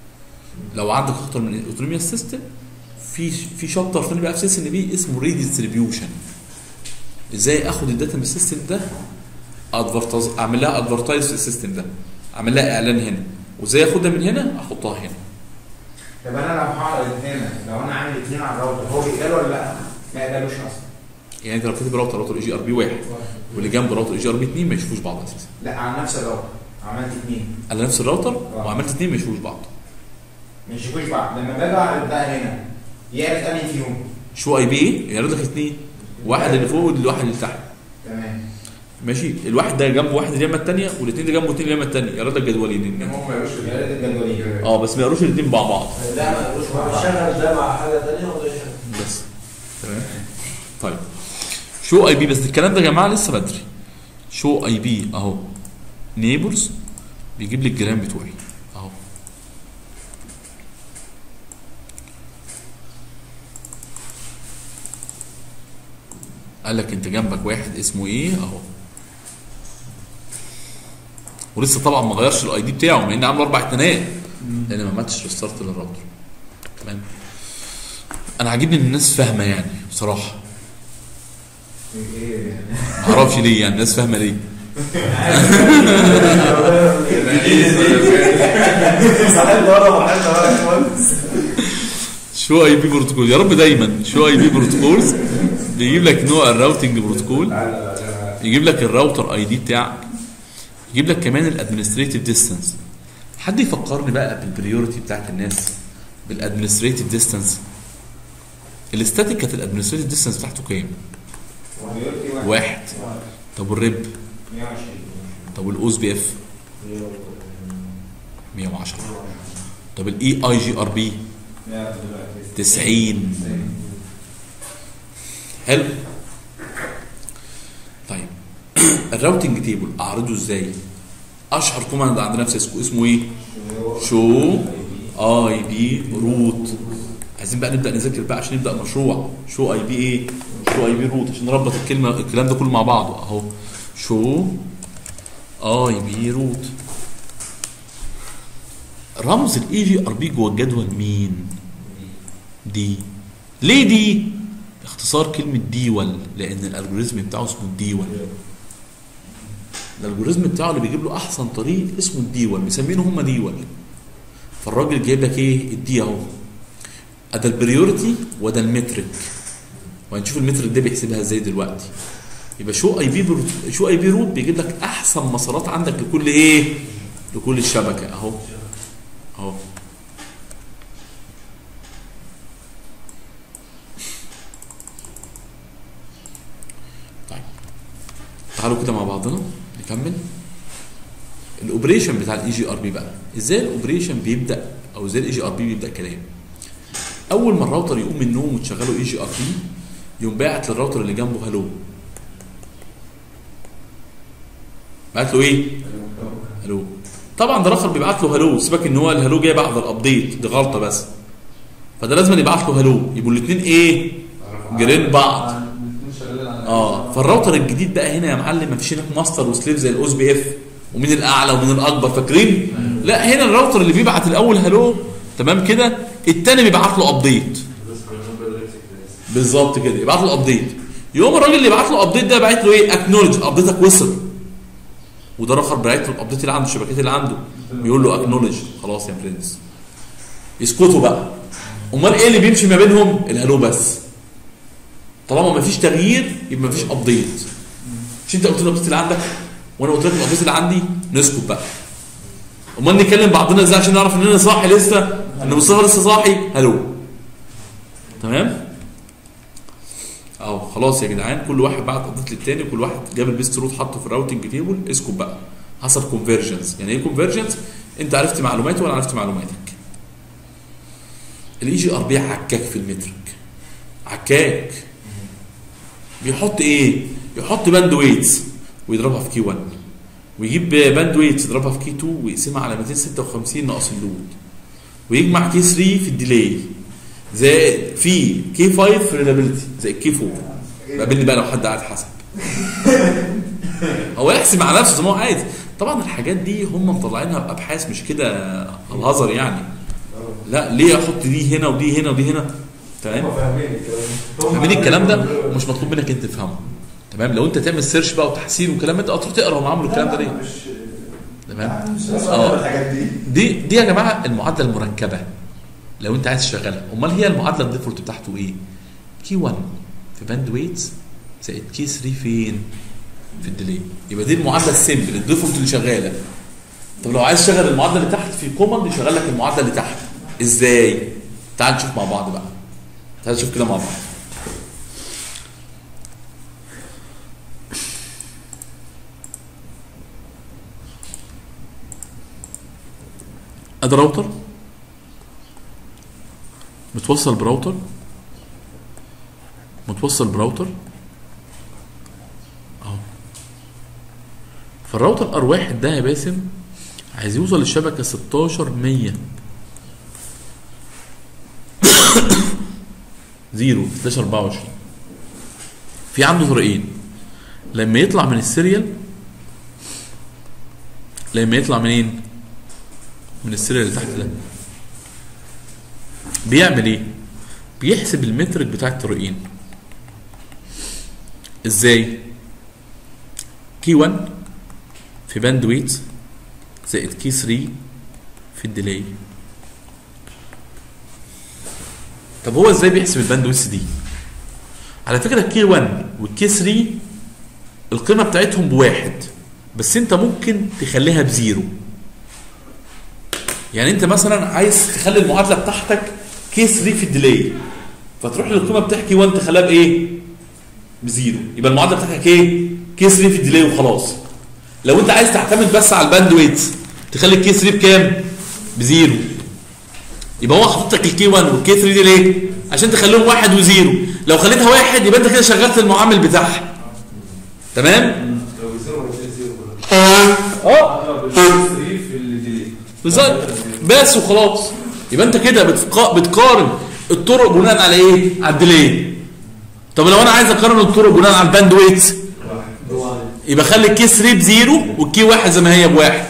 لو عندك اكتر من اوتوميوس سيستم في في شابتر ثاني بقى في سيستم بي اسمه ريديستريبيوشن. ازاي اخد الداتا من السيستم ده ادفرتايز، اعمل لها ادفرتايز في السيستم ده، اعمل لها اعلان هنا، وازاي اخدها من هنا احطها هنا. طب انا لو هعرض هنا، لو انا عامل اثنين على الراوتر هو بيقبل ولا لا؟ ما يقبلوش اصلا. يعني انت لو كاتب راوتر راوتر اي جي ار بي واحد واللي جنبه راوتر اي جي ار بي اثنين ما يشوفوش بعض اساسا. لا على نفس الراوتر عملت اثنين. على نفس الراوتر وعملت اثنين ما يشوفوش بعض. ما يشوفوش بعض. لما باجي اعرض بقى هنا يعرف انهي فيهم؟ شو اي بي ايه؟ يعرض لك اثنين، واحد اللي فوق والواحد اللي تحت. تمام. ماشي، الواحد ده جنبه واحد اليمه الثانيه والاثنين اللي جنبه اثنين اليمه الثانيه، يعرض لك جدولين. هم ما يقروش يعرض الجدولين. اه بس ما يقروش الاثنين مع بعض. ده ما يقروش مع بعض. شغل ده مع حاجه ثانيه وده يشغل. بس تمام. طيب شو اي بي، بس الكلام ده يا جماعه لسه بدري. شو اي بي اهو نيبرز بيجيب لي الجيران بتوعي اهو. قال لك انت جنبك واحد اسمه ايه اهو، ولسه طبعا ما غيرش الاي دي بتاعه مع اني عامل اربع اتنينات لان ما عملتش ريستارت للراوتر. تمام. انا عاجبني ان الناس فاهمه يعني بصراحه. ما اعرفش ليه يعني الناس فاهمه ليه. شو اي بي بروتوكول يا رب دايما. شو اي بي بروتوكولز بيجيب لك نوع الراوتنج بروتوكول، يجيب لك الراوتر اي دي بتاعك، يجيب لك كمان الادمنستريتيف ديستانس. حد يفكرني بقى بالبريورتي بتاعت الناس بالادمنستريتيف ديستانس. الاستاتيك كانت الادمنستريتيف ديستانس بتاعته كام؟ واحد. طب والريب؟ مية وعشرين. طب والاوز بي اف؟ مية وعشرة. طب الاي اي جي ار بي؟ تسعين. حلو. طيب الراوتنج تيبل اعرضه ازاي؟ اشهر كوماند عندنا في سيسكو اسمه ايه؟ شو اي بي روت. عايزين بقى نبدا نذاكر بقى عشان نبدا مشروع. شو اي بي ايه؟ شو اي بي روت عشان نربط الكلمه الكلام ده كله مع بعضه اهو. شو اي بي روت. رمز الاي جي ار بي جوه الجدول مين؟ دي. ليه دي؟ اختصار كلمه ديول، لان الالجوريزم بتاعه اسمه الديول. الالجوريزم بتاعه اللي بيجيب له احسن طريق اسمه الديول، مسمينه هم ديول. فالراجل جايب لك ايه؟ الدي اهو. ده البريورتي وده المترك، وهنشوف المترك ده بيحسبها ازاي دلوقتي. يبقى شو اي بي بروت شو اي بي روت بيجيب لك احسن مسارات عندك لكل ايه؟ لكل الشبكه اهو اهو. طيب تعالوا كده مع بعضنا نكمل الاوبريشن بتاع الاي جي ار بي بقى. ازاي الاوبريشن بيبدا او ازاي الاي جي ار بي بيبدا كلام؟ اول ما الراوتر يقوم من النوم وتشغله اي جي ار بي يقوم باعت للراوتر اللي جنبه هلو. بعت له ايه؟ هلو. طبعا ده الاخر بيبعت له هلو، سيبك ان هو الهلو جاي بعد الابديت، دي غلطه بس. فده لازم يبعت له هلو، يبقوا الاثنين ايه؟ جيرين بعض. اه فالراوتر الجديد بقى هنا يا معلم مفيش هناك ماستر وسليف زي الاوز بي اف ومين الاعلى ومين الاكبر، فاكرين؟ لا هنا الراوتر اللي بيبعت الاول هلو تمام كده، الثاني بيبعت له ابديت. بالظبط كده، يبعت له ابديت. يوم الراجل اللي يبعت له ابديت ده باعت له ايه؟ اكنولج، ابديتك وصل. وده الاخر باعت له الابديت اللي عنده، الشبكات اللي عنده، بيقول له اكنولج. خلاص يا برنس. يسكتوا بقى. امال ايه اللي بيمشي ما بينهم؟ الهلو بس. طالما ما فيش تغيير يبقى ما فيش ابديت. مش انت قلت لي الابديت اللي عندك وانا قلت لك الابديت اللي عندي؟ نسكت بقى. امال نكلم بعضنا ازاي عشان نعرف ان انا صاحي لسه، ان مصطفى لسه صاحي؟ هلو. تمام؟ اهو خلاص يا جدعان، كل واحد بعت ابديت للتاني، كل واحد جاب البيست روت حطه في الراوتنج تيبل. اسكت بقى. حصل كونفرجنس. يعني ايه كونفرجنس؟ انت عرفت معلوماتي وانا عرفت معلوماتك. الاي جي ار بي عكاك في المترك. عكاك. بيحط ايه؟ يحط باند ويتس ويضربها في كي واحد، ويجيب باند ويتس يضربها في كي اتنين ويقسمها على مئتين وستة وخمسين ناقص اللود، ويجمع كي ثلاثة في الديلي زي في كي خمسة في ريلابيلتي زي كي أربعة. قابلني بقى لو حد قاعد حسب. هو يحسب مع نفسه زي ما هو عايز. طبعا الحاجات دي هم مطلعينها بابحاث مش كده الهزر يعني. لا ليه احط دي هنا ودي هنا ودي هنا؟ تمام؟ فاهمين الكلام ده ومش مطلوب منك انت تفهمه. تمام؟ لو انت تعمل سيرش بقى وتحسين وكلام انت تروح تقرا هم عملوا الكلام ده ليه. تمام؟ اه دي دي يا جماعه المعادله المركبه لو انت عايز تشغلها. امال هي المعادله الديفولت بتاعته ايه؟ كي واحد في باند ويتس زائد كي ثلاثة فين؟ في الديلي. يبقى دي المعادله السيمبل الديفولت اللي شغاله. طب لو عايز تشغل المعادله اللي تحت في كوماند يشغل لك المعادله اللي تحت. ازاي؟ تعال نشوف مع بعض بقى. تعال نشوف كده مع بعض. ادي راوتر متوصل براوتر متوصل براوتر اهو. فالراوتر ار واحد ده يا باسم عايز يوصل للشبكه ستاشر مية زيرو ستاشر اربعة وعشرين. في عنده طريقين. لما يطلع من السيريال لما يطلع منين؟ من السيريال اللي تحت ده بيعمل ايه؟ بيحسب المترك بتاع الطريقين. ازاي؟ كي واحد في باند ويت زائد كي ثلاثة في الديلي. طب هو ازاي بيحسب الباند ويتس دي؟ على فكره الكي واحد والكي ثلاثة القيمه بتاعتهم بواحد، بس انت ممكن تخليها بزيرو. يعني انت مثلا عايز تخلي المعادله بتاعتك كي ثلاثة في الديلي، فتروح للقيمه بتاعت كي واحد تخليها بايه؟ بزيرو. يبقى المعادله بتاعتك ايه؟ كي ثلاثة في الديلي وخلاص. لو انت عايز تعتمد بس على الباند ويت تخلي الكي ثلاثة بكام؟ بزيرو. يبقى هو حاطط لك الكي واحد والكي ثلاثة دي ليه؟ عشان تخليهم واحد وزيرو. لو خليتها واحد يبقى انت كده شغلت المعامل بتاعها. تمام؟ لو زيرو ولا زيرو ولا اه في الديلي بالظبط بس وخلاص. يبقى انت كده بتقا... بتقارن الطرق بناء على ايه؟ على الديلي. طب لو انا عايز اقارن الطرق بناء على الباند ويتس يبقى خلي الكي ثلاثة بزيرو والكي واحد زي ما هي بواحد.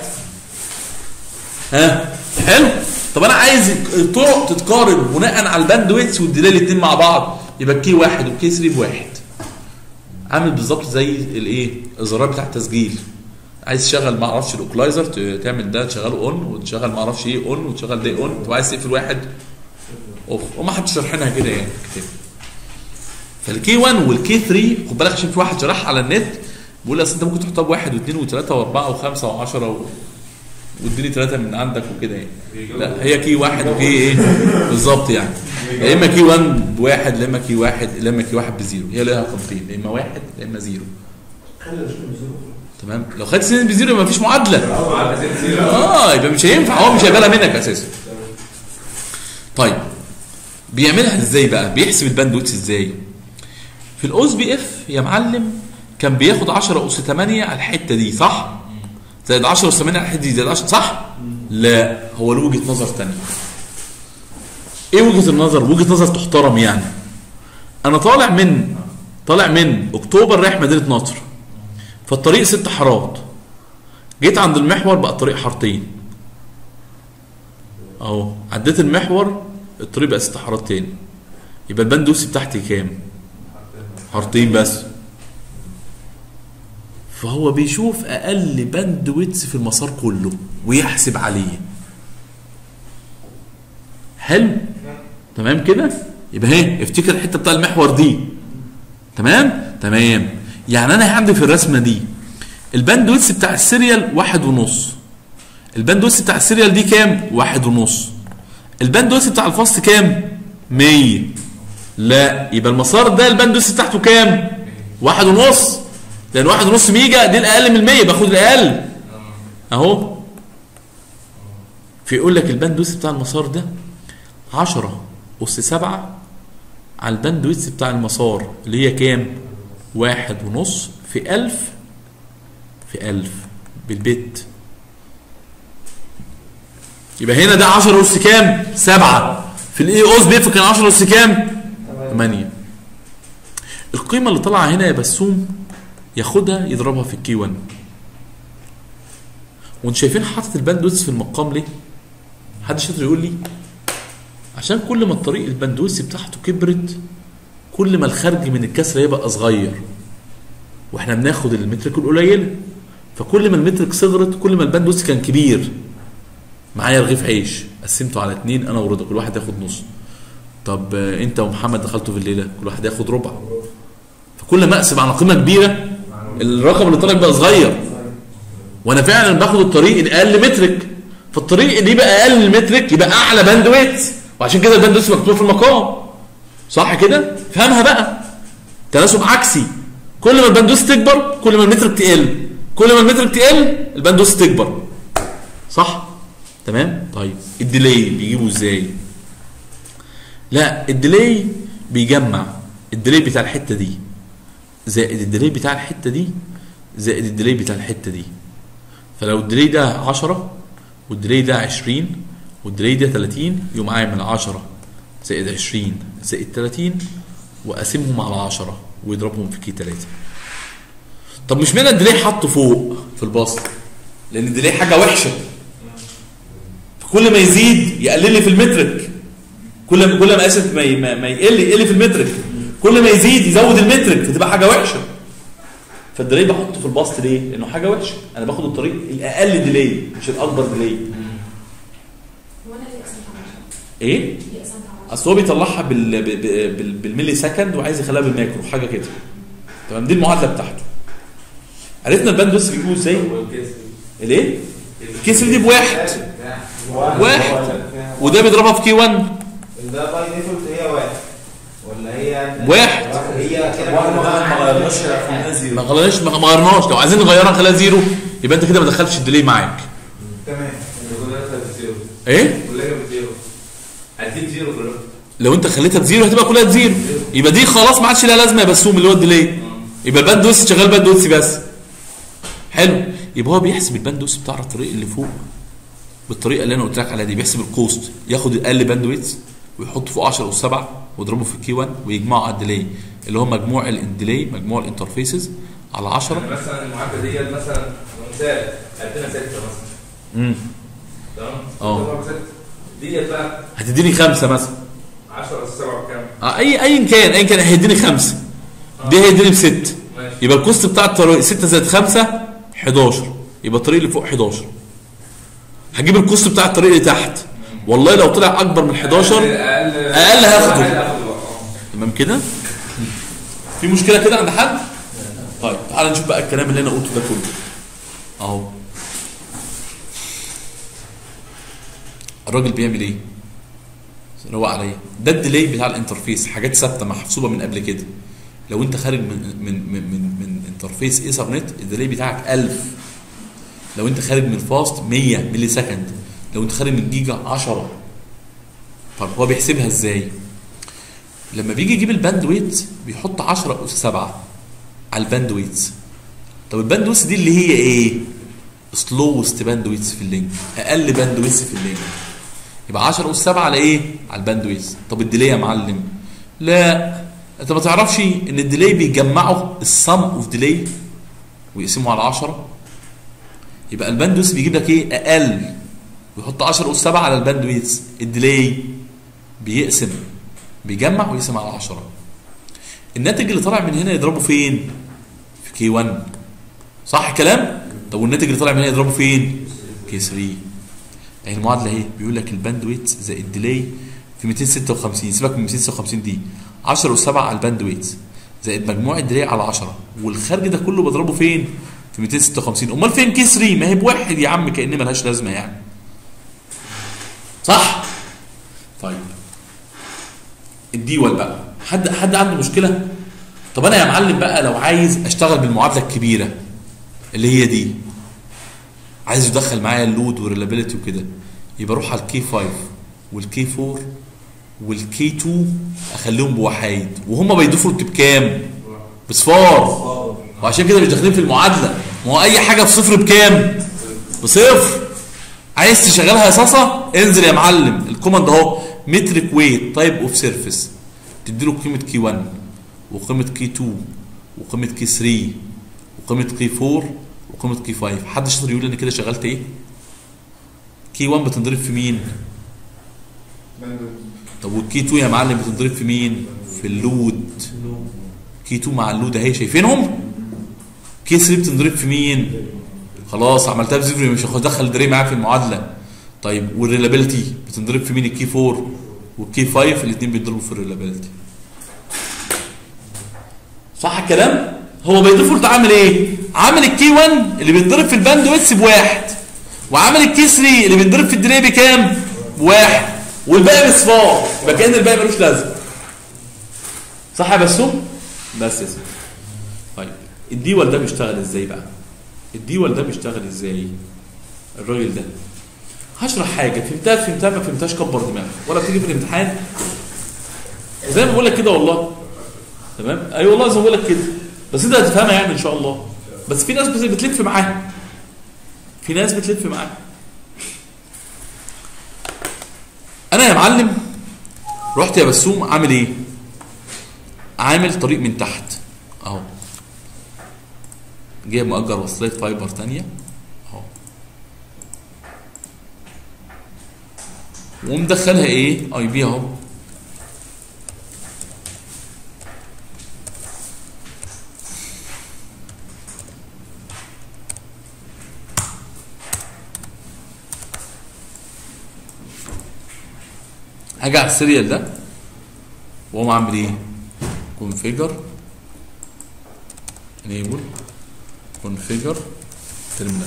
ها حلو. طب انا عايز الطرق تتقارن بناء على الباند ويتس والديلي الاثنين مع بعض يبقى الكي واحد والكي ثلاثة بواحد. عامل بالظبط زي الايه؟ الزرار بتاع التسجيل. عايز تشغل ما اعرفش الاوكلايزر تعمل ده تشغله اون وتشغل ما اعرفش ايه اون وتشغل ده اون وعايز تقفل واحد اوف وما حدش شارحينها كده يعني كتير. فالكي واحد والكي ثلاثة خد بالك عشان في واحد شرحها على النت بيقول اصل انت ممكن تحطها بواحد واثنين وثلاثه واربعه وخمسه وعشره و... واديني ثلاثه من عندك وكده يعني. لا هي كي واحد وكي ايه بالظبط يعني. يا اما كي واحد بواحد يا اما كي واحد يا اما كي واحد بزيرو. هي لها قيمتين يا اما واحد يا اما زيرو. تمام. لو خدت سنين بزيرو يبقى مفيش معادله. اه يبقى مش هينفع هو مش هيقبلها منك اساسا. طيب بيعملها ازاي بقى؟ بيحسب الباند ويتس ازاي؟ في الاوس بي اف يا معلم كان بياخد عشرة اس ثمانية على الحته دي صح؟ زائد عشرة اس ثمانية على الحته دي زائد عشرة صح؟ لا هو له وجهه نظر ثانيه. ايه وجهه النظر؟ وجهه نظر تحترم يعني. انا طالع من طالع من اكتوبر رايح مدينه نصر. فالطريق ست حارات. جيت عند المحور بقى الطريق حارتين. اهو عديت المحور الطريق بقى ست حارات تاني. يبقى الباند ويتس بتاعتي كام؟ حارتين بس. فهو بيشوف اقل باند ويتس في المسار كله ويحسب عليه. حلو؟ تمام كده؟ يبقى اهي افتكر الحته بتاع المحور دي. تمام؟ تمام. يعني انا عندي في الرسمه دي الباند ويتس بتاع السيريال واحد ونص. الباند ويتس بتاع السيريال دي كام؟ واحد ونص. الباند ويتس بتاع الفصل كام؟ مية. لا يبقى المسار ده الباند ويتس بتاعته كام؟ واحد ونص. لان واحد ونص ميجا دي الاقل من المية باخد الاقل. اهو. في يقول لك الباند ويتس بتاع المسار ده عشرة اس سبعة على الباند ويتس بتاع المسار اللي هي كام؟ واحد ونص في ألف في ألف بالبت. يبقى هنا ده عشرة أس كام؟ سبعة. في الاي اوس بيف كان عشرة أس كام؟ ثمانية. القيمة اللي طالعة هنا يا بسوم ياخدها يضربها في الكي واحد. وانتوا شايفين حاطط الباند ويتس في المقام ليه؟ حد شاطر يقول لي؟ عشان كل ما الطريق الباند ويتس بتاعته كبرت كل ما الخرج من الكسر هيبقى صغير. واحنا بناخد المترك القليله. فكل ما المترك صغرت كل ما الباند ويتس كان كبير. معايا رغيف عيش قسمته على اتنين انا ورضا كل واحد ياخد نص. طب انت ومحمد دخلتوا في الليله كل واحد ياخد ربع. فكل ما اقسم على قيمه كبيره الرقم اللي طالع بقى صغير. وانا فعلا باخد الطريق الاقل مترك. فالطريق اللي يبقى اقل مترك يبقى اعلى باند ويتس. وعشان كده الباند ويتس مكتوب في المقام. صح كده؟ فهمها بقى. تناسب عكسي. كل ما الباند ويتس تكبر كل ما المترك تقل. كل ما المترك تقل الباند ويتس تكبر. صح؟ تمام؟ طيب الديلي بيجيبه ازاي؟ لا الديلي بيجمع الديلي بتاع الحته دي زائد الديلي بتاع الحته دي زائد الديلي بتاع الحته دي. فلو الديلي ده عشرة والديلي ده عشرين والديلي ده ثلاثين يقوم عامل عشرة زائد عشرين زائد ثلاثين وقاسمهم على عشرة ويضربهم في كي ثلاثة. طب مش معنى الديلي حطه فوق في البسط لان الديلي حاجه وحشه. كل ما يزيد يقلل لي في المترك. كل كل ما اسف ما ما يقل يقل في المترك. كل ما يزيد يزود المترك فتبقى حاجه وحشه. فالديلي بحطه في البسط ليه؟ لانه حاجه وحشه. انا باخد الطريق الاقل ديلي مش الاكبر ديلي. وانا اللي قسمت عشرة. ايه؟ اللي قسمت عشرة. اصل هو بيطلعها بال بال بالملي سكند وعايز يخليها بالمايكرو حاجه كده. تمام دي المعادله بتاعته. عرفنا الباند بس بيجيبوه ازاي؟ الايه؟ الكيس دي بواحد. واحد وده بيضربها في كي واحد. ده باي ديفولت هي واحد ولا هي واحد؟ هي كده ما غيرناش خلينا زيرو. ما غيرناش ما غيرناش. لو عايزين نغيرها نخليها زيرو يبقى انت كده ما دخلتش الديلي معاك. تمام. كلها كانت زيرو. ايه؟ كلها كانت زيرو. هديك زيرو كلها. لو انت خليتها بزيرو هتبقى كلها بزيرو، يبقى دي خلاص ما عادش لها لازمه يا بسوم اللي هو الديلي، يبقى الباند ويدث شغال باند ويدث بس. حلو، يبقى هو بيحسب الباند ويدث بتاع الطريق اللي فوق بالطريقه اللي انا قلت لك عليها دي، بيحسب الكوست، ياخد الاقل باند ويدث ويحطه فوق عشرة أس سبعة ويضربه في كي واحد ويجمعه على الديلي اللي هو مجموع الديلي مجموع الانترفيسز على عشرة. يعني مثلا المعادله ديت مثلا مثال ادينا ستة مثلا. امم تمام؟ اه ديت بقى هتديني خمسه مثلا. عشرة أس سبعة بكام؟ اه اي ايا كان ايا كان هيديني خمسه. دي هيديني بست. ماشي. يبقى الكوست بتاع الطريق ستة زائد خمسة حداشر، يبقى الطريق اللي فوق حداشر. هجيب الكوست بتاع الطريق اللي تحت، والله لو طلع اكبر من حداشر اقل اقل هاخده. تمام كده؟ في مشكله كده عند حد؟ طيب تعال نشوف بقى الكلام اللي انا قلته ده كله اهو. الراجل بيعمل ايه؟ روق عليا، ده الديلي بتاع الانترفيس، حاجات ثابته محسوبه من قبل كده. لو انت خارج من من من من, من انترفيس ايثرنت الديلي بتاعك ألف، لو انت خارج من فاست مية ملي سكند، لو انت خارج من جيجا عشرة. طب هو بيحسبها ازاي؟ لما بيجي يجيب الباندويت بيحط عشرة أس سبعة على الباندويتس. طب الباندويتس دي اللي هي ايه؟ سلوست باندويتس في اللينك، اقل باندويتس في اللينك، يبقى عشرة أس سبعة على ايه؟ على الباندويتس. طب الديلي يا معلم؟ لا، انت ما تعرفش ان الديلي بيجمعوا السم اوف ديلي ويقسموا على عشرة. يبقى الباندويتس بيجيب لك ايه؟ اقل، ويحط عشرة أس سبعة على الباندويتس. الديلي بيقسم، بيجمع ويقسم على عشرة. الناتج اللي طالع من هنا يضربه فين؟ في كي واحد، صح كلام؟ طب والناتج اللي طالع من هنا يضربه فين؟ كي ثلاثة. يعني المعادله اهي، بيقول لك الباندويت زائد الديلي في مئتين وستة وخمسين، سيبك من مئتين وستة وخمسين دي، عشرة أس سبعة على الباندويت زائد مجموع الديلي على عشرة، والخارج ده كله بضربه فين؟ في مئتين وستة وخمسين. امال فين كي ثلاثة؟ ما هي بواحد يا عم، كأن ملهاش لازمه يعني، صح؟ طيب الديول بقى، حد حد عنده مشكله؟ طب انا يا معلم بقى لو عايز اشتغل بالمعادله الكبيره اللي هي دي، عايز يدخل معايا اللود والريلابيلتي وكده، يبقى اروح على الكي خمسة والكي أربعة والكي اتنين اخليهم بوحايد، وهم بيديفولت بكام؟ بصفار، وعشان كده مش داخلين في المعادله. ما هو اي حاجه بصفر بكام؟ بصفر. عايز تشغلها يا صاصه؟ انزل يا معلم الكوماند اهو، متريك ويت تايب اوف سيرفيس، تديله قيمه كي واحد وقيمه كي اتنين وقيمه كي ثلاثة وقيمه كي أربعة وقيمه كي خمسة. حد شاطر يقول لي انا كده شغلت ايه؟ كي واحد بتنضرب في مين؟ طب والكي اتنين يا معلم بتنضرب في مين؟ في اللود. كي اتنين مع اللود اهي، شايفينهم؟ كي ثلاثة بتنضرب في مين؟ خلاص عملتها بزيرو، مش هدخل الدري معايا في المعادله. طيب والريلابيلتي بتنضرب في مين؟ الكي أربعة والكي خمسة، الاثنين بيضربوا في الريلابيلتي. صح الكلام؟ هو بيديفولت عامل ايه؟ عامل الكي واحد اللي بيتضرب في الباندويتس بواحد، وعامل الكي ثلاثة اللي بيتضرب في الديلي بكام؟ بواحد، والباقي بصفار، يبقى كأن الباقي ملوش لازمه. صح يا بسوم؟ بس يا سيدي. طيب الديول ده بيشتغل ازاي بقى؟ الديول ده بيشتغل ازاي؟ الراجل ده هشرح حاجه فهمتها فهمتها ما فهمتهاش كبر دماغك، ولا بتيجي في الامتحان زي ما بقول لك كده والله. تمام؟ اي أيوة والله زي ما بقول لك كده، بس انت هتفهمها يعني ان شاء الله. بس في ناس بتلف معاها، في ناس بتلف معاها. انا يا معلم رحت يا بسوم عامل ايه؟ عامل طريق من تحت اهو، جايب مأجر وصلات فايبر تانية اهو، ومدخلها ايه؟ اي بي اهو، هاجي على السيريال ده واقوم عامل ايه؟ كونفيجر انيبل كونفيجر تيرمينال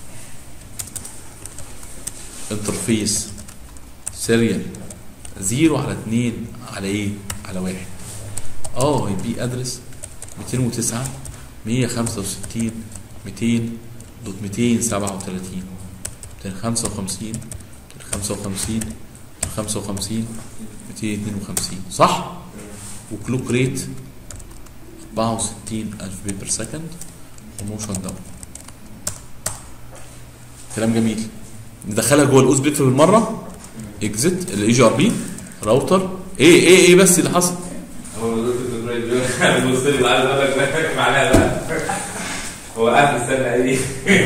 انترفيس سيريال زيرو على اتنين على ايه؟ على واحد. اه اي بي ادرس مئتين وتسعة مية وخمسة وستين مئتين دوت مئتين وسبعة وثلاثين مئتين وخمسة وخمسين مئتين وخمسة وخمسين خمسة وخمسين مئتين واثنين وخمسين صح؟ وكلوك ريت أربعة وستين ألف بيت بير سكند وموشن داون. كلام جميل. ندخلها جوه الاوز بيكفل بالمره. اكزيت الاي جي ار بي راوتر. ايه ايه ايه بس اللي حصل؟ هو بص لي بقى اقول لك معناها بقى هو قاعد مستني ايه؟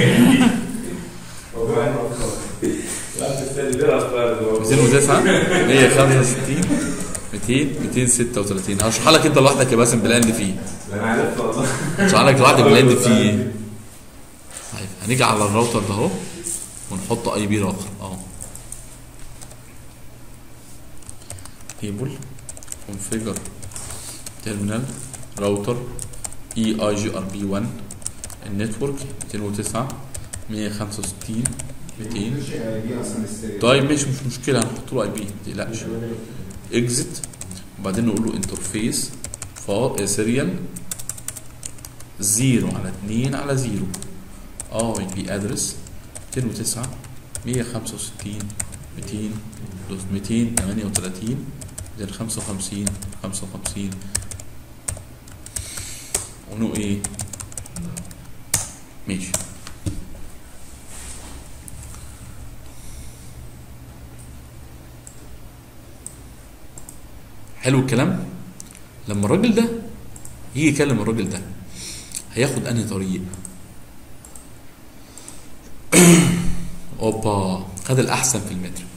هو قاعد مستني بيقرا افكار مئتين وتسعة مئة وخمسة وستين مئتين مئتين وستة وثلاثين. هشرح لك انت لوحدك يا باسم بلاند فيه. انا عرفت والله. هشرح لك لوحدك بلاند فيه. طيب هنيجي على الراوتر ده اهو ونحط اي بي راوتر اهو. تيبل كونفيجر تيرمينال راوتر اي اي جي ار بي واحد النتورك مئتين وتسعة مئة وخمسة وستين مئتين. طيب مش مش مشكله هنحط له اي بي ما تقلقش. اكزيت وبعدين نقول له انترفيس سيريال صفر على اتنين على صفر اي بي ادرس مئتين وتسعة مئة وخمسة وستين مئتين مئتين وثمانية وثلاثين زائد خمسة وخمسين خمسة وخمسين ونو ايه ماشي. حلو الكلام. لما الراجل ده يجي يكلم الراجل ده هياخد انهي طريق؟ اوبا خد الاحسن في المترك.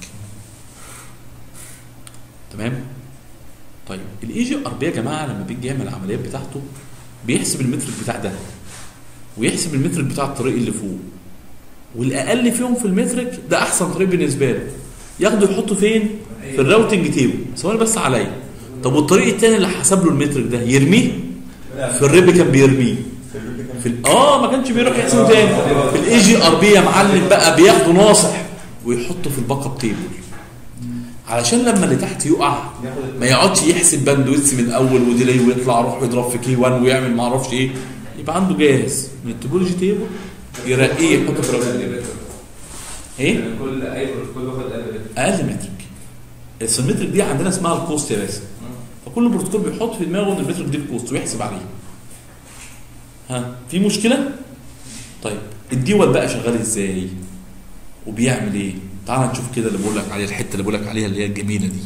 تمام. طيب الاي جي ار بي يا جماعه لما بيجي يعمل العمليات بتاعته بيحسب المترك بتاع ده ويحسب المترك بتاع الطريق اللي فوق والاقل فيهم في المترك ده احسن طريق بالنسبه له ياخده يحطه فين؟ في الراوتنج تيبل. ثواني بس عليا. طب والطريق الثاني اللي حسب له المترك ده يرميه؟ في الريب كان بيرميه. في ال... اه ما كانش بيروح يحسبه تاني. في الاي جي ار بي يا معلم بقى بياخده ناصح ويحطه في الباك اب تيبل علشان لما اللي تحت يقع ما يقعدش يحسب باندويث من الاول وديلي ويطلع يروح يضرب في كي واحد ويعمل ما اعرفش ايه. يبقى عنده جاهز من التوبولوجي تيبل يرقيه يحطه في الراوتنج. ايه؟ كل اي بروتوكول واخد اقل مترك. المترك دي عندنا اسمها الكوست يا باسم. فكل بروتوكول بيحط في دماغه ان المترك دي الكوست ويحسب عليه. ها في مشكله؟ طيب الديول بقى شغال ازاي؟ وبيعمل ايه؟ تعال نشوف كده اللي بقول لك عليها الحته اللي بقول لك عليها اللي هي الجميله دي.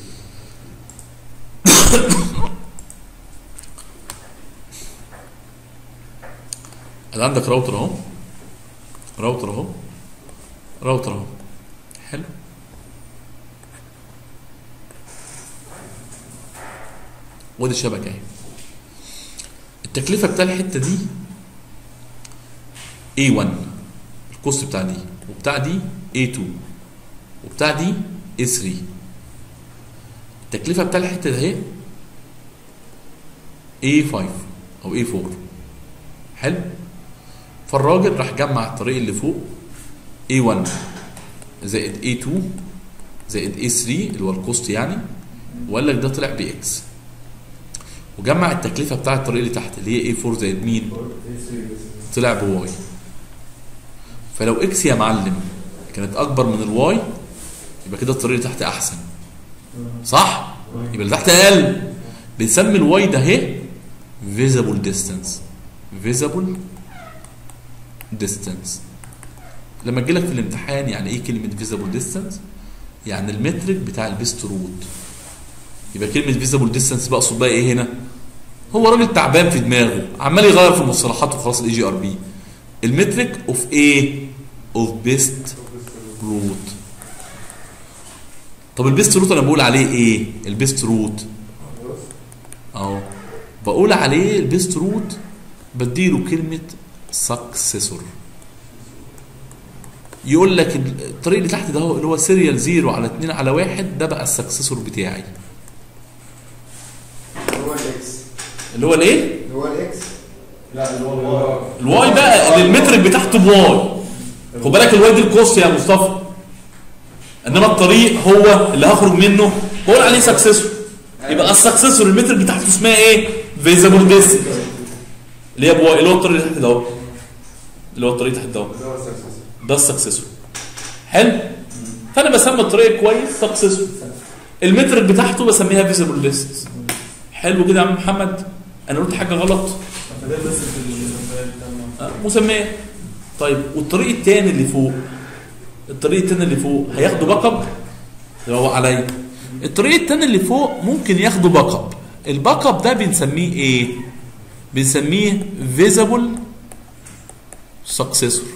اللي عندك راوتر اهو راوتر اهو راوتر اهو حلو. ودي الشبكه اهي. التكلفه بتاع الحته دي إيه واحد الكوست بتاع دي وبتاع دي إيه اتنين وبتاع دي إيه ثلاثة. التكلفه بتاع الحته ده اهي إيه خمسة او إيه أربعة. حلو. فالراجل راح جمع الطريق اللي فوق إيه واحد زائد إيه اتنين زائد إيه ثلاثة اللي هو الكوست يعني وقال لك ده طلع بإكس وجمع التكلفه بتاع الطريق اللي تحت اللي هي إيه أربعة زائد مين؟ طلع بواي. فلو اكس يا معلم كانت اكبر من الواي يبقى كده الطريق اللي تحت احسن صح؟ يبقى اللي تحت اقل. بنسمي الواي ده اهي فيزابل ديستانس. فيزابل ديستانس لما تجي لك في الامتحان يعني ايه كلمه فيزابل ديستانس؟ يعني المترك بتاع البيست رود. يبقى كلمه فيزابل ديستانس بقى اقصد بقى ايه هنا؟ هو راجل تعبان في دماغه عمال يغير في المصطلحات وخلاص. الاي جي ار بي المترك اوف ايه؟ اوف بيست روت. طب البيست روت انا بقول عليه ايه؟ البيست روت اهو بقول عليه البيست روت بديله كلمه سكسيسور. يقول لك الطريق اللي تحت ده هو اللي هو سيريال صفر على اتنين على واحد ده بقى السكسيسور بتاعي هو الاكس اللي هو الايه؟ اللي هو الاكس لا اللي هو الواي. الواي بقى اللي المترك بتاعته بواي. خد بالك الواي دي الكوست يا مصطفى. انما الطريق هو اللي هخرج منه بقول عليه سكسيسور. يبقى السكسيسور المترك بتاعته اسمها ايه؟ فيزابل ديستنس اللي هي بواي اللي هو الطريق اللي تحت ده اللي هو الطريق تحت ده ده السكسيسور. حلو. فانا بسمي الطريق كويس سكسسفول. المترك بتاعته بسميها فيزبل ديستنس. حلو كده يا عم محمد؟ انا قلت حاجه غلط؟ فده بس في المسميات. آه، مسميات. طيب والطريق الثاني اللي فوق، الطريق الثاني اللي فوق هياخدوا باك اب؟ روق عليا. الطريق الثاني اللي فوق ممكن ياخدوا باك اب. الباك اب ده بنسميه ايه؟ بنسميه فيزبل سكسسور.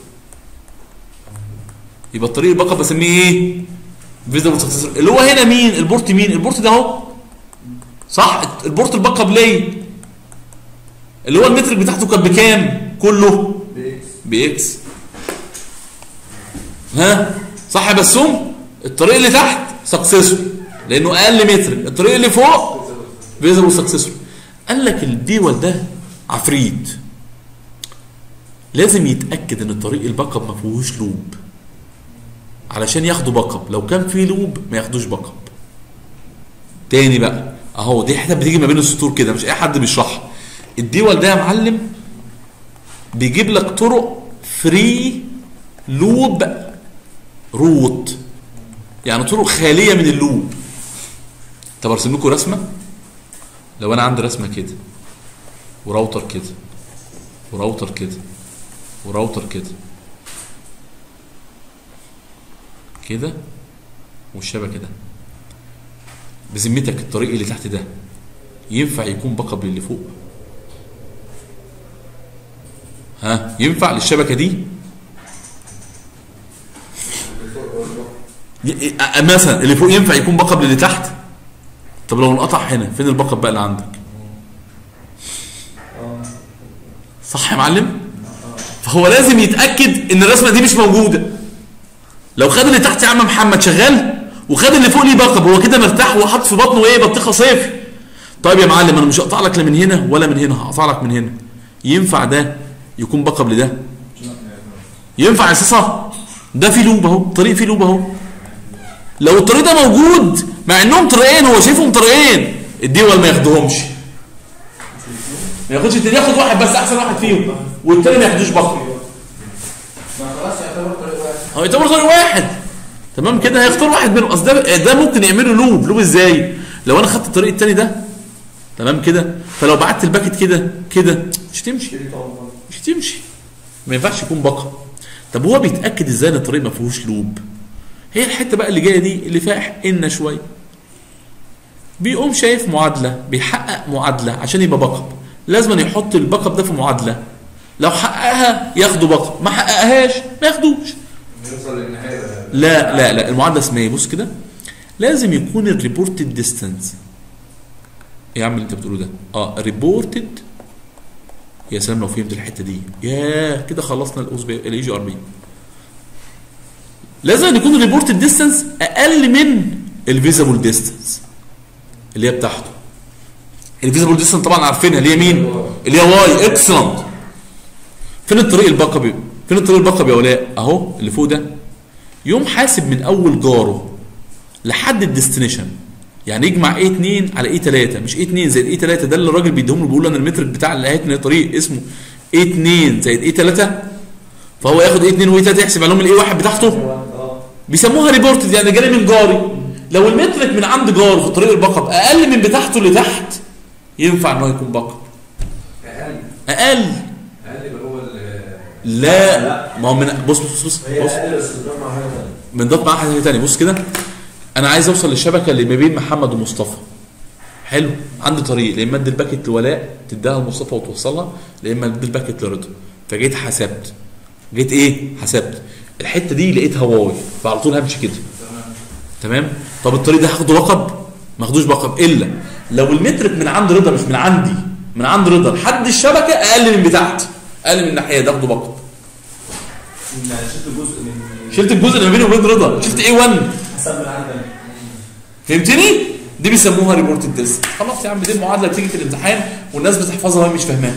يبقى الطريق الباك اب بسميه ايه؟ فيزبل سكسسور. اللي هو هنا مين؟ البورت مين؟ البورت ده اهو. صح؟ البورت الباك اب ليه؟ اللي هو المترك بتاعته كان بكام؟ كله باكس باكس. ها؟ صح يا بسوم؟ الطريق اللي تحت سكسسور لانه اقل مترك، الطريق اللي فوق فيزبل سكسسور. قال لك الديول ده عفريت، لازم يتاكد ان الطريق الباك اب ما فيهوش لوب علشان ياخدوا باك اب. لو كان في لوب ما ياخدوش باك اب. تاني بقى اهو، دي حته بتيجي ما بين السطور كده، مش اي حد بيشرحها. الديول ده يا معلم بيجيب لك طرق فري لوب روت، يعني طرق خاليه من اللوب. طب ارسم لكم رسمه. لو انا عندي رسمه كده وراوتر كده وراوتر كده وراوتر كده كده والشبكه ده، بذمتك الطريق اللي تحت ده ينفع يكون باك اب للي فوق؟ ها ينفع للشبكه دي؟ مثلا اللي فوق ينفع يكون باك اب للي تحت؟ طب لو انقطع هنا فين الباك اب بقى اللي عندك؟ صح يا معلم؟ فهو لازم يتاكد ان الرسمه دي مش موجوده. لو خد اللي تحت يا عم محمد شغال وخد اللي فوق ليه باك اب، هو كده مرتاح وحاطط في بطنه ايه؟ بطيخه صيف. طيب يا معلم انا مش هقطع لك لا من هنا ولا من هنا، هقطع لك من هنا. ينفع ده يكون باك اب لده؟ ينفع اساسا؟ ده في لوب اهو، طريق في لوب اهو. لو الطريق ده موجود مع انهم طريقين، هو شايفهم طريقين، الدول ما ياخدهمش. ما ياخدش التاني، ياخد واحد بس احسن واحد فيهم، والتاني ما ياخدوش باك اب. ما خلاص يعتبر طريق واحد. هو يعتبر طريق واحد. تمام كده، هيختار واحد منهم. اصل ده ده ممكن يعملوا لوب. لوب ازاي؟ لو انا خدت الطريق التاني ده تمام كده، فلو بعت الباكت كده كده مش هتمشي، مش هتمشي، ما ينفعش يكون باك اب. طب هو بيتاكد ازاي ان الطريق ما فيهوش لوب؟ هي الحته بقى اللي جايه دي اللي فيها حقنا شويه. بيقوم شايف معادله، بيحقق معادله عشان يبقى باك اب، لازم يحط الباك اب ده في معادله. لو حققها ياخدوا باك اب، ما حققهاش ما ياخدوش. نوصل للنهايه. لا لا لا، المعادله اسمها ايه؟ بص كده، لازم يكون الريبورتد ديستانس. ايه يا عم اللي انت بتقوله ده؟ اه ريبورتد. يا سلام لو فهمت الحته دي، ياه كده خلصنا الاي جي ار بي. لازم يكون الريبورتد ديستانس اقل من الفيزبل ديستانس اللي هي بتاعته. الفيزبل ديستانس طبعا عارفينها اللي هي مين؟ اللي هي واي. اكسلنت. فين الطريق الباك اب؟ فين الطريق الباك اب يا ولاء؟ اهو اللي فوق ده. يوم حاسب من اول جاره لحد الديستنيشن، يعني يجمع ايه اتنين على ايه تلاتة، مش ايه اتنين زائد ايه تلاتة. ده اللي الراجل بيديهم له، بيقول له انا المترك بتاع اللي هيتني الطريق اسمه ايه اتنين زائد ايه تلاتة، فهو ياخد ايه اتنين وايه تلاتة يحسب عليهم الايه واحد بتاعته. بيسموها ريبورتد، يعني جالي من جاري. لو المترك من عند جاره في الطريق الباك اب اقل من بتاعته اللي تحت، ينفع ان هو يكون باك اب. اقل اقل اقل يبقى هو لا، ما هو من بص بص بص هي بص اقل بس بتضاف مع حاجه ثانيه. بنضاف معاها حاجه ثانيه. بص كده، انا عايز اوصل للشبكه اللي ما بين محمد ومصطفى. حلو، عندي طريق، لا اما ادي الباكت لولاء تديها لمصطفى وتوصلها، لا اما ادي الباكت لرضا. فجيت حسبت، جيت ايه حسبت الحته دي لقيتها واي، فعلى طول همشي كده. تمام. طب الطريق ده هاخده رقم؟ ما اخدوش رقم الا لو المترك من عند رضا، مش من عندي، من عند رضا لحد الشبكه اقل من بتاعتي، اقل من الناحيه ده، اخده رقم. شلت جزء من شلت الجزء اللي ما بيني وبين رضا، شلت ايه واحد. حسب من عندك. فهمتني؟ دي بيسموها ريبورتد ديستنس. خلاص يا عم، دي المعادله بتيجي في الامتحان والناس بتحفظها وهي مش فاهماها.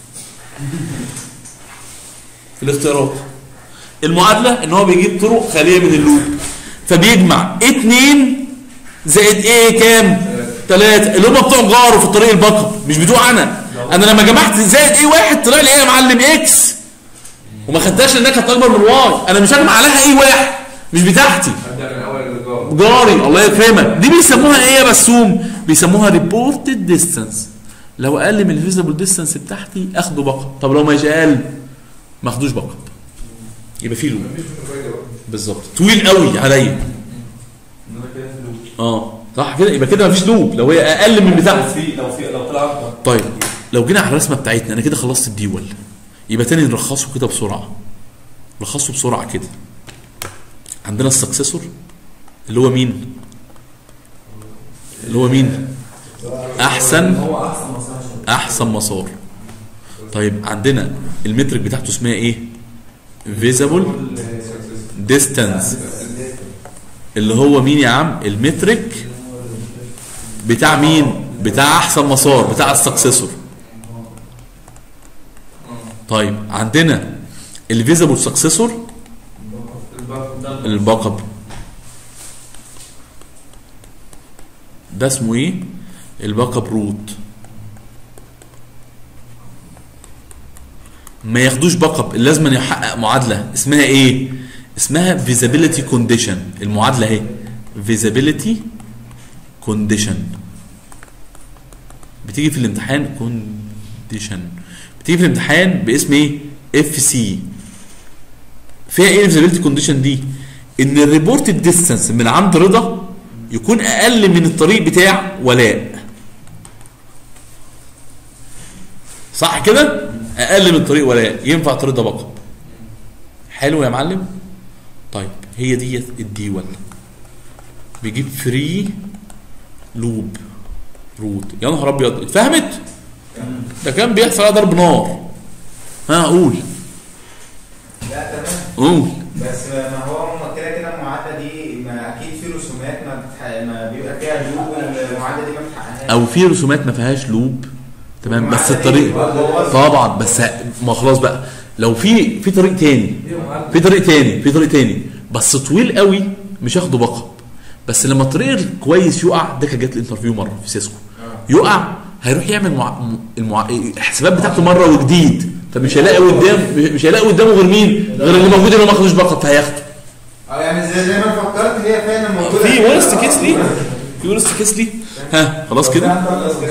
في الاختيارات المعادله ان هو بيجيب طرق خاليه من اللوب، فبيجمع اتنين زائد ايه كام؟ تلاتة، اللي هم بتوع جاره في الطريق الباك، مش بتوع انا. انا لما جمعت زائد ايه واحد طلع لي ايه يا معلم؟ اكس، وما خدتهاش لانها كانت اكبر من واي. انا مش هجمع عليها ايه واحد، مش بتاعتي. ابدا من اول جاري الله يكرمك. دي بيسموها ايه يا بسوم؟ بيسموها ريبورتد ديستانس. لو اقل من الفيزبل ديستانس بتاعتي اخده باك اب، طب لو مش اقل ما اخدوش باك اب، يبقى فيه لوب. بالظبط، طويل قوي عليا اه صح كده، يبقى كده مفيش لوب لو هي اقل من بتاعتي. لو في لو طلع اكتر. طيب لو جينا على الرسمه بتاعتنا انا كده خلصت الديول، يبقى تاني نلخصه كده بسرعه. نلخصه بسرعه كده. عندنا السكسسور اللي هو مين؟ اللي هو مين؟ احسن هو احسن مسار. احسن مسار. طيب عندنا المترك بتاعته اسمها ايه؟ فيزابل ديستانس، اللي هو مين يا عم؟ المترك بتاع مين؟ بتاع احسن مسار، بتاع السكسسور. طيب عندنا الفيزابل سكسسور الباك اب، ده اسمه ايه؟ الباك اب روت. ما ياخدوش باك اب، لازم يحقق معادله اسمها ايه؟ اسمها فيزابيليتي كونديشن. المعادله اهي فيزابيليتي كونديشن، بتيجي في الامتحان كونديشن، بتيجي في الامتحان باسم ايه؟ اف سي. فيها ايه الفيزابيليتي كونديشن دي؟ ان الريبورتد ديستانس من عند رضا يكون اقل من الطريق بتاع ولاء. صح كده؟ اقل من طريق ولاء ينفع ترضى باك اب. حلو يا معلم؟ طيب هي دي الديول. بيجيب فري لوب روت. يا نهار ابيض، اتفهمت؟ ده كان بيحصل على ضرب نار. ها قول. لا تمام. قول. بس ما هو هم كده كده المعادله دي ما اكيد في رسومات ما بتح... ما بيبقى فيها لوب والمعادله دي ما بتحققهاش. او في رسومات ما فيهاش لوب تمام، بس الطريق طبعا، بس ما خلاص بقى. لو في في طريق تاني في طريق تاني في طريق تاني بس طويل قوي مش هاخده باك اب. بس لما الطريق كويس يقع، ده كانت جت الانترفيو مره في سيسكو، يقع هيروح يعمل مع... المع... الحسابات بتاعته مره وجديد، فمش هيلاقي قدام مش هيلاقي قدامه غير مين؟ غير اللي موجود اللي هو ما خدوش باك اب، فهياخده. اه يعني زي زي ما فكرت هي فعلا موجوده في ورست كيس لي في ورست كيس لي ها خلاص كده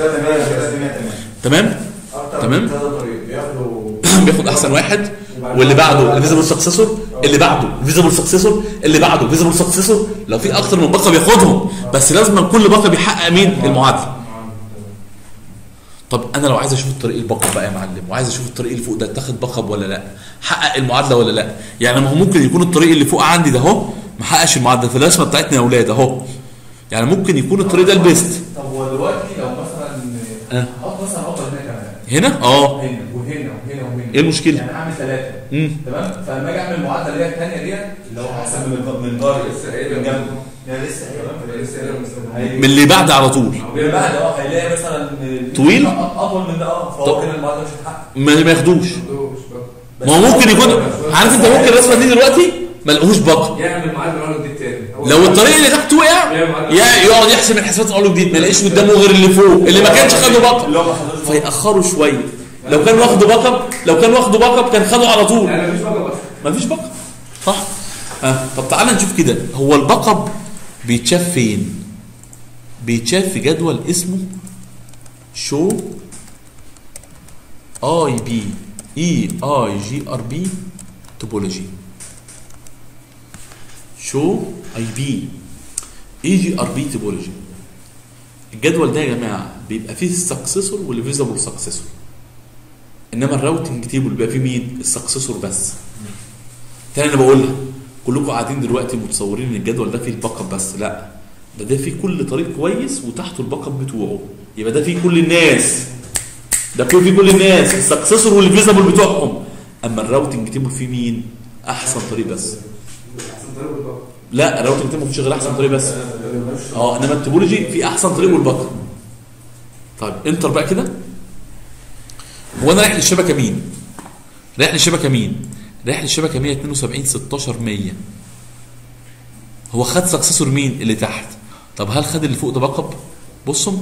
تمام تمام. بياخد احسن واحد، واللي بعده الفيزبل سكسسور، اللي بعده الفيزبل سكسسور، اللي بعده الفيزبل سكسسور. لو في اكتر من باك اب ياخدهم، بس لازم كل باك اب يحقق مين؟ المعادله. طب انا لو عايز اشوف الطريق الباك اب بقى يا معلم، وعايز اشوف الطريق اللي فوق ده اتاخد باك اب ولا لا، حقق المعادله ولا لا. يعني ما هو ممكن يكون الطريق اللي فوق عندي ده اهو ما حققش المعادله في الرسمه بتاعتنا يا اولاد اهو. يعني ممكن يكون الطريق ده البيست. طب هو دلوقتي لو مثلا أه. احط مثلا اقطر هنا كمان، هنا اه هنا وهنا وهنا وهنا، ايه المشكله؟ يعني اعمل ثلاثه امم تمام. فلما اجي اعمل المعادله اللي هي الثانيه ديت اللي هو احسن من من دار لسه قايل من جنبه، ده لسه لسه من اللي بعد على طول من بعد اه هيلاقي مثلا طويل؟ اطول من ده اه، فهو كده المعادله مش هتتحقق. ما ما ياخدوش. ما هو ممكن يكون عارف انت ممكن الرسمه دي دلوقتي ما لقوش باك. يعمل معاه المعادله دي تاني. لو الطريق اللي تحت وقع يا يقعد يحسب الحسابات اول جديد، ما يلاقيش قدامه غير اللي فوق اللي ما كانش خده باك اب، فيأخروا شويه. لو كان واخده باك اب لو كان واخده باك اب كان خده على طول. لا مفيش باك اب. مفيش باك اب صح. اه طب تعالى نشوف كده، هو الباك اب بيتشاف فين؟ بيتشاف في جدول اسمه شو اي بي اي اي جي ار بي توبولوجي. شو اي بي اي جي ار بي توبولوجي. الجدول ده يا جماعه بيبقى فيه السكسسور والفيزابل سكسسور، انما الراوتنج تيبل بيبقى فيه مين؟ السكسسور بس. تاني انا بقولها، كلكم قاعدين دلوقتي متصورين ان الجدول ده فيه الباك اب بس، لا ده ده فيه كل طريق كويس وتحته الباك اب بتوعه، يبقى ده فيه كل الناس، ده فيه كل الناس السكسسور والفيزابل بتوعهم. اما الراوتنج تيبل فيه مين؟ احسن طريق بس. لا الراوتنج تيبل مفيش غير احسن طريق بس اه، انما التوبولوجي في احسن طريق والباك اب. طيب انتر بقى كده. هو انا رايح للشبكه مين؟ رايح للشبكه مين؟ رايح للشبكه مية واتنين وسبعين ستاشر مية. هو خد سكسسور مين؟ اللي تحت. طب هل خد اللي فوق ده باك اب؟ بصوا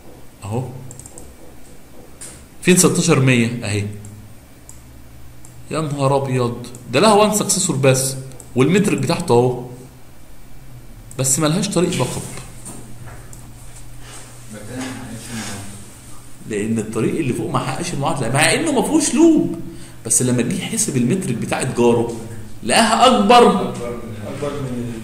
اهو فين ستاشر مية اهي، يا نهار ابيض، ده لها وان سكسسور بس والمترك بتاعته اهو، بس ملهاش طريق باك اب، لان الطريق اللي فوق ما حققش المعادله مع انه ما فيهوش لوب، بس لما جه يحسب المترك بتاعت جاره لقاها اكبر اكبر من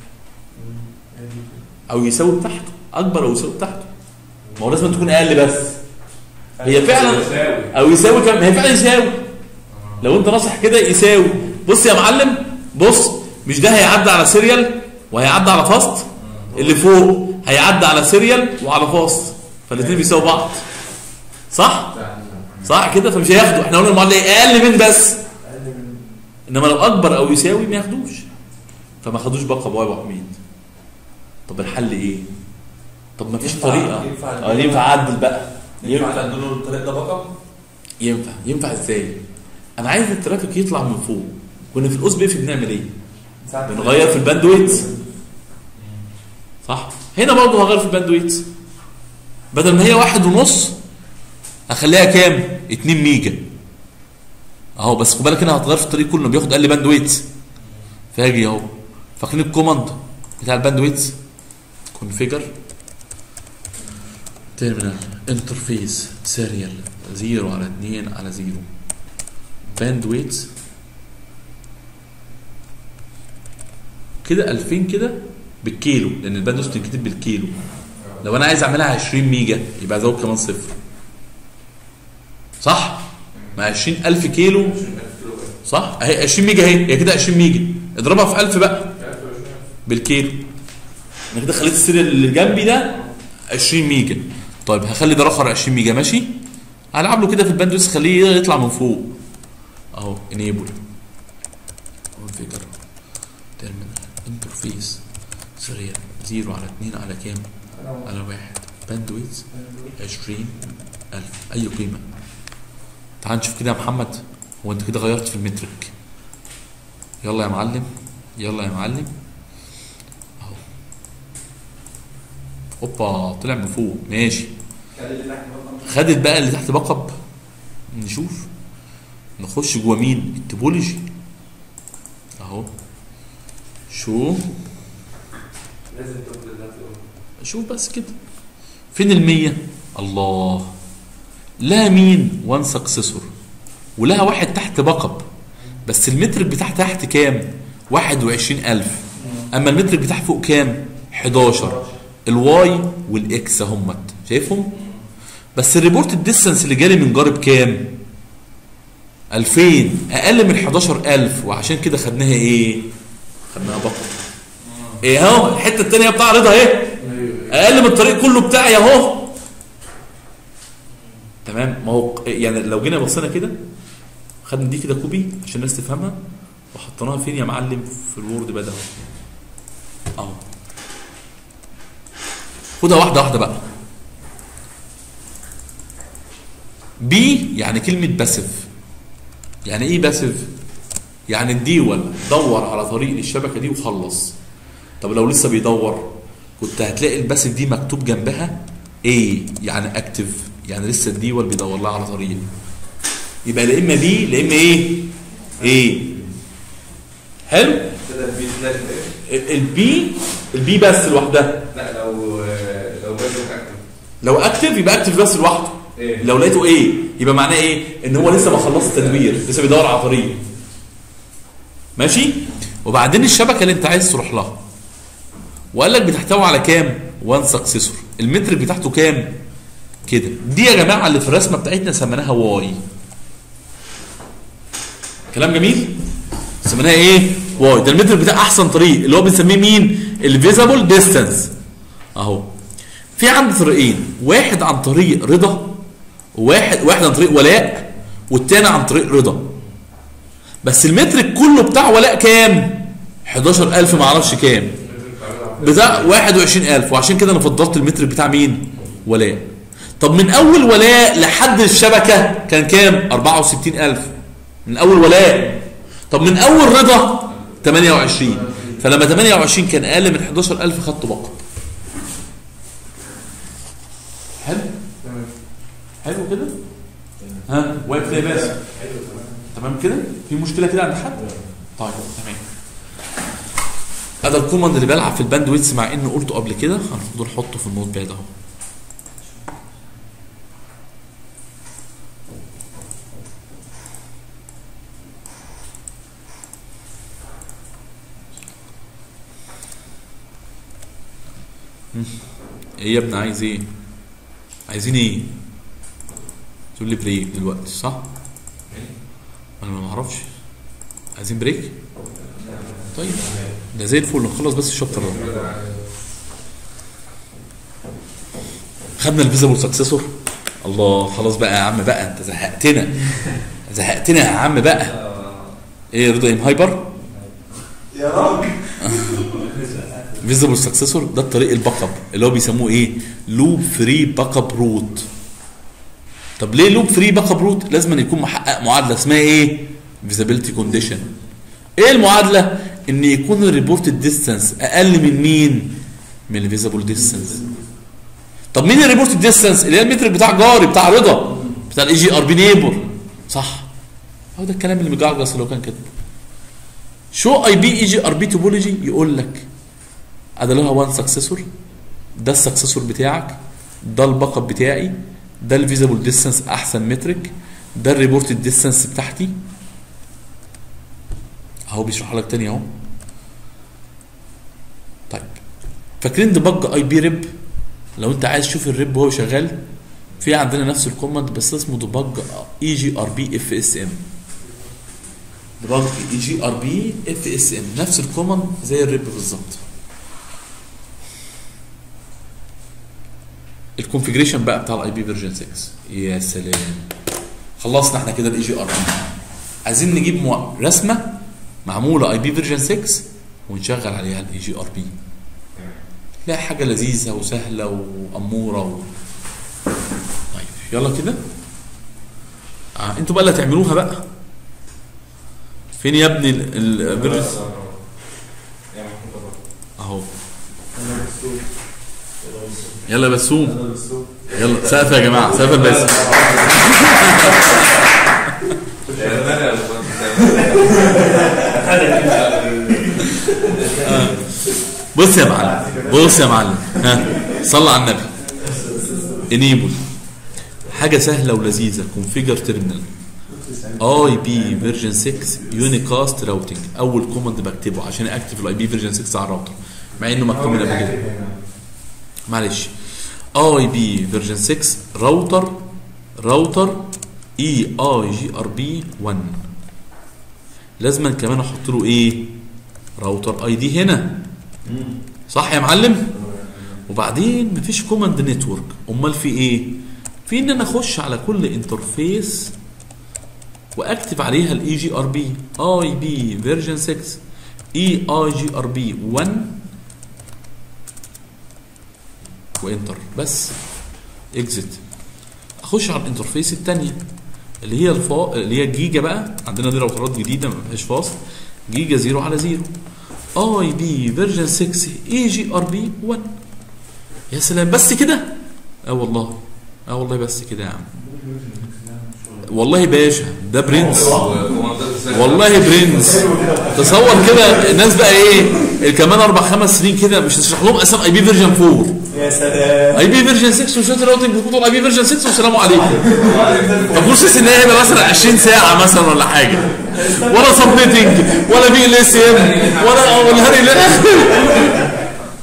او يساوي بتاعته، اكبر او يساوي بتاعته. ما هو لازم تكون اقل بس، هي فعلا او يساوي كام، هي فعلا يساوي. لو انت ناصح كده يساوي. بص يا معلم، بص، مش ده هيعدي على سيريال وهيعدي على فاست، اللي فوق هيعدي على سيريال وعلى فاست، فالاثنين بيساووا بعض، صح؟ صح كده، فمش هياخدوا. احنا قلنا المعادله ايه؟ اقل من بس، انما لو اكبر او يساوي ما ياخدوش، فما خدوش باقه بقى يا ابو حميد. طب الحل ايه؟ طب ما فيش طريقه. اه ينفع اعدل بقى، ينفع تعدل له الطريق ده بقى؟ ينفع. ينفع ازاي؟ انا عايز الترافيك يطلع من فوق. كنا في الاس بي اف بنعمل ايه؟ بنغير في الباندويتس، صح؟ هنا برضه هغير في الباندويتس، بدل ما هي واحد ونص اخليها كام؟ اتنين ميجا اهو. بس خد بالك هنا هتغير في الطريق كله، بياخد اقل باندويتس، فاجي اهو. فاكرين الكوماند بتاع الباندويتس؟ كونفيجر تيرمينال انترفيس سيريال زيرو على اتنين على زيرو باندويتس كده ألفين كده بالكيلو، لان الباندويتس بتتكتب بالكيلو. لو انا عايز اعملها عشرين ميجا يبقى ازود كمان صفر، صح؟ مع عشرين ألف كيلو، صح؟ اهي عشرين ميجا اهي، هي كده عشرين ميجا، اضربها في ألف بقى بالكيلو. انا كده خليت السيريال اللي جنبي ده عشرين ميجا. طيب هخلي ده اخر عشرين ميجا، ماشي؟ هلعب له كده في الباندويث، خليه يطلع من فوق اهو. انيبل كونفيجر تيرمينال انترفيس سيريال زيرو على اتنين على كام؟ على واحد باندويث عشرين ألف، اي قيمه. تعال نشوف كده يا محمد، هو انت كده غيرت في المترك. يلا يا معلم، يلا يا معلم اهو. اوبا طلع من فوق، ماشي. خدت بقى اللي تحت باك اب. نشوف، نخش جوه مين؟ التوبولوجي اهو. شو لازم تفضل ده. شوف بس كده، فين المية؟ الله، لها مين؟ وان سكسسور، ولها واحد تحت باك اب، بس المترك بتاع تحت كام؟ واحد وعشرين ألف، اما المترك بتاع فوق كام؟ حداشر. الواي والاكس همت شايفهم؟ بس الريبورت الديستنس اللي جالي من جارب كام؟ ألفين، اقل من حداشر ألف، وعشان كده خدناها ايه؟ خدناها باك اب. ايه اهو الحته الثانيه بتاع رضا اهي، اقل من الطريق كله بتاعي اهو. تمام. ما هو يعني لو جينا بصينا كده، خدنا دي كده كوبي عشان الناس تفهمها، وحطيناها فين يا معلم؟ في الوورد بقى ده اهو. خدها واحده واحده بقى. بي يعني كلمه باسيف. يعني ايه باسيف؟ يعني الديول دور على طريق الشبكه دي وخلص. طب لو لسه بيدور، كنت هتلاقي الباسيف دي مكتوب جنبها ايه، يعني اكتف، يعني لسه الديول بيدور لها على طريق. يبقى لا اما بي لا اما ايه؟ ايه حلو. كده البي سلاش البي البي بس لوحدها. لا لو لو بس اكتف، لو اكتف يبقى اكتف بس لوحده. إيه؟ لو لقيته ايه يبقى معناه ايه؟ ان هو لسه ما خلصش التدوير، لسه بيدور على طريق. ماشي. وبعدين الشبكه اللي انت عايز تروح لها وقال لك بتحتوي على كام؟ وان سكسسور. المترك بتاعته كام؟ كده. دي يا جماعه اللي في الرسمه بتاعتنا سميناها واي. كلام جميل. سميناها ايه؟ واي. ده المترك بتاع احسن طريق اللي هو بنسميه مين؟ الفيزابل ديستانس اهو. في عندي طريقين، واحد عن طريق رضا، وواحد واحد عن طريق ولاء، والتاني عن طريق رضا. بس المترك كله بتاع ولاء كام؟ حداشر ألف، ما اعرفش كام، بتاع واحد وعشرين ألف، وعشان كده انا فضلت المترك بتاع مين؟ ولاء. طب من اول ولاء لحد الشبكه كان كام؟ أربعة وستين ألف من اول ولاء. طب من اول رضا ثمانية وعشرين، فلما ثمانية وعشرين كان اقل من حداشر ألف خدته بقى. حلو؟ حلو كده؟ ها واقف ليه بس؟ تمام كده؟ في مشكله كده عند حد؟ طيب تمام. هذا الكوماند اللي بلعب في الباندويتس مع انه قلته قبل كده، هناخده نحطه في النوت باد اهو. ايه يا ابني عايز ايه؟ عايزين ايه؟ تقول لي بريك دلوقتي صح؟ انا ما اعرفش. عايزين بريك؟ طيب ده زي الفل، نخلص بس الشابتر ده. خدنا الفيزابل سكسسور. الله خلاص بقى يا عم بقى، انت زهقتنا زهقتنا يا عم بقى. ايه رضا ام هايبر؟ يا راجل فيزابل سكسسور ده الطريق الباك اب اللي هو بيسموه ايه؟ لوب فري باك اب روت. طب ليه لوب فري باك اب روت؟ لازم يكون محقق معادله اسمها ايه؟ فيزابيلتي كونديشن. ايه المعادله؟ ان يكون الريبورتد ديستانس اقل من مين؟ من الفيزابل ديستانس. طب مين الريبورتد ديستانس؟ اللي هي المتر بتاع جاري بتاع رضا بتاع الاي جي ار بي نيبر صح؟ هو ده الكلام اللي مجعجص لو كان كده. شو اي بي اي جي ار بي توبولوجي يقول لك ادي لها وان سكسسور، ده السكسسور بتاعك، ده الباك اب بتاعي، ده الفيزابل ديستانس احسن مترك، ده الريبورتد ديستانس بتاعتي اهو بيشرح لك تاني اهو. طيب فاكرين ديبج اي بي ريب؟ لو انت عايز تشوف الريب وهو شغال، في عندنا نفس الكوماند بس اسمه ديبج اي جي ار بي اف اس ام. ديبج اي جي ار بي اف اس ام نفس الكوماند زي الريب بالظبط. الكونفيجريشن بقى بتاع الاي بي فيرجن ستة. يا سلام خلصنا احنا كده الاي جي ار بي. عايزين نجيب مو... رسمه معموله اي بي فيرجن ستة ونشغل عليها الاي جي ار بي. لا حاجه لذيذه وسهله واموره و... طيب يلا كده. آه. انتوا بقى اللي هتعملوها بقى. فين يا ابني الفيرجن؟ اهو يلا بسوم، يلا سقف يا جماعه، سقف الباسم. بص يا معلم، بص يا معلم، ها صلى على النبي. انيبل حاجه سهله ولذيذه. كونفيجر تيرمينال اي بي فيرجن ستة يونيكاست راوتنج. اول كوماند بكتبه عشان اكتب الاي بي فيرجن ستة على الراوتر مع انه مكتوب من قبل كده. معلش اي بي فيرجن ستة راوتر راوتر اي اي جي ار بي واحد. لازم كمان احط له ايه؟ راوتر اي دي هنا صح يا معلم؟ وبعدين مفيش كوماند نتورك، امال في ايه؟ في ان انا اخش على كل انترفيس واكتب عليها الاي جي ار بي اي بي فيرجن ستة اي اي جي ار بي واحد وانتر بس. اكزت. اخش على الانترفيس الثانيه اللي هي الفا اللي هي الجيجا بقى. عندنا دي راوترات جديده ما فيهاش فاصل. جيجا زيرو على زيرو اي بي فيرجن ستة اي جي ار بي واحد. يا سلام بس كده؟ اه والله اه والله بس كده يا عم. والله باشا ده برنس، والله برنس. تصور كده الناس بقى ايه كمان اربع خمس سنين كده مش هتشرح لهم اساسا اي بي فيرجن أربعة. يا سلام اي بي فيرجن ستة وشويه راوتنج بتقول اي بي فيرجن ستة والسلام عليكم. طب بص ان هي مثلا عشرين ساعه مثلا ولا حاجه، ولا سبميتنج ولا بي ال اس ام ولا ولا هري لا.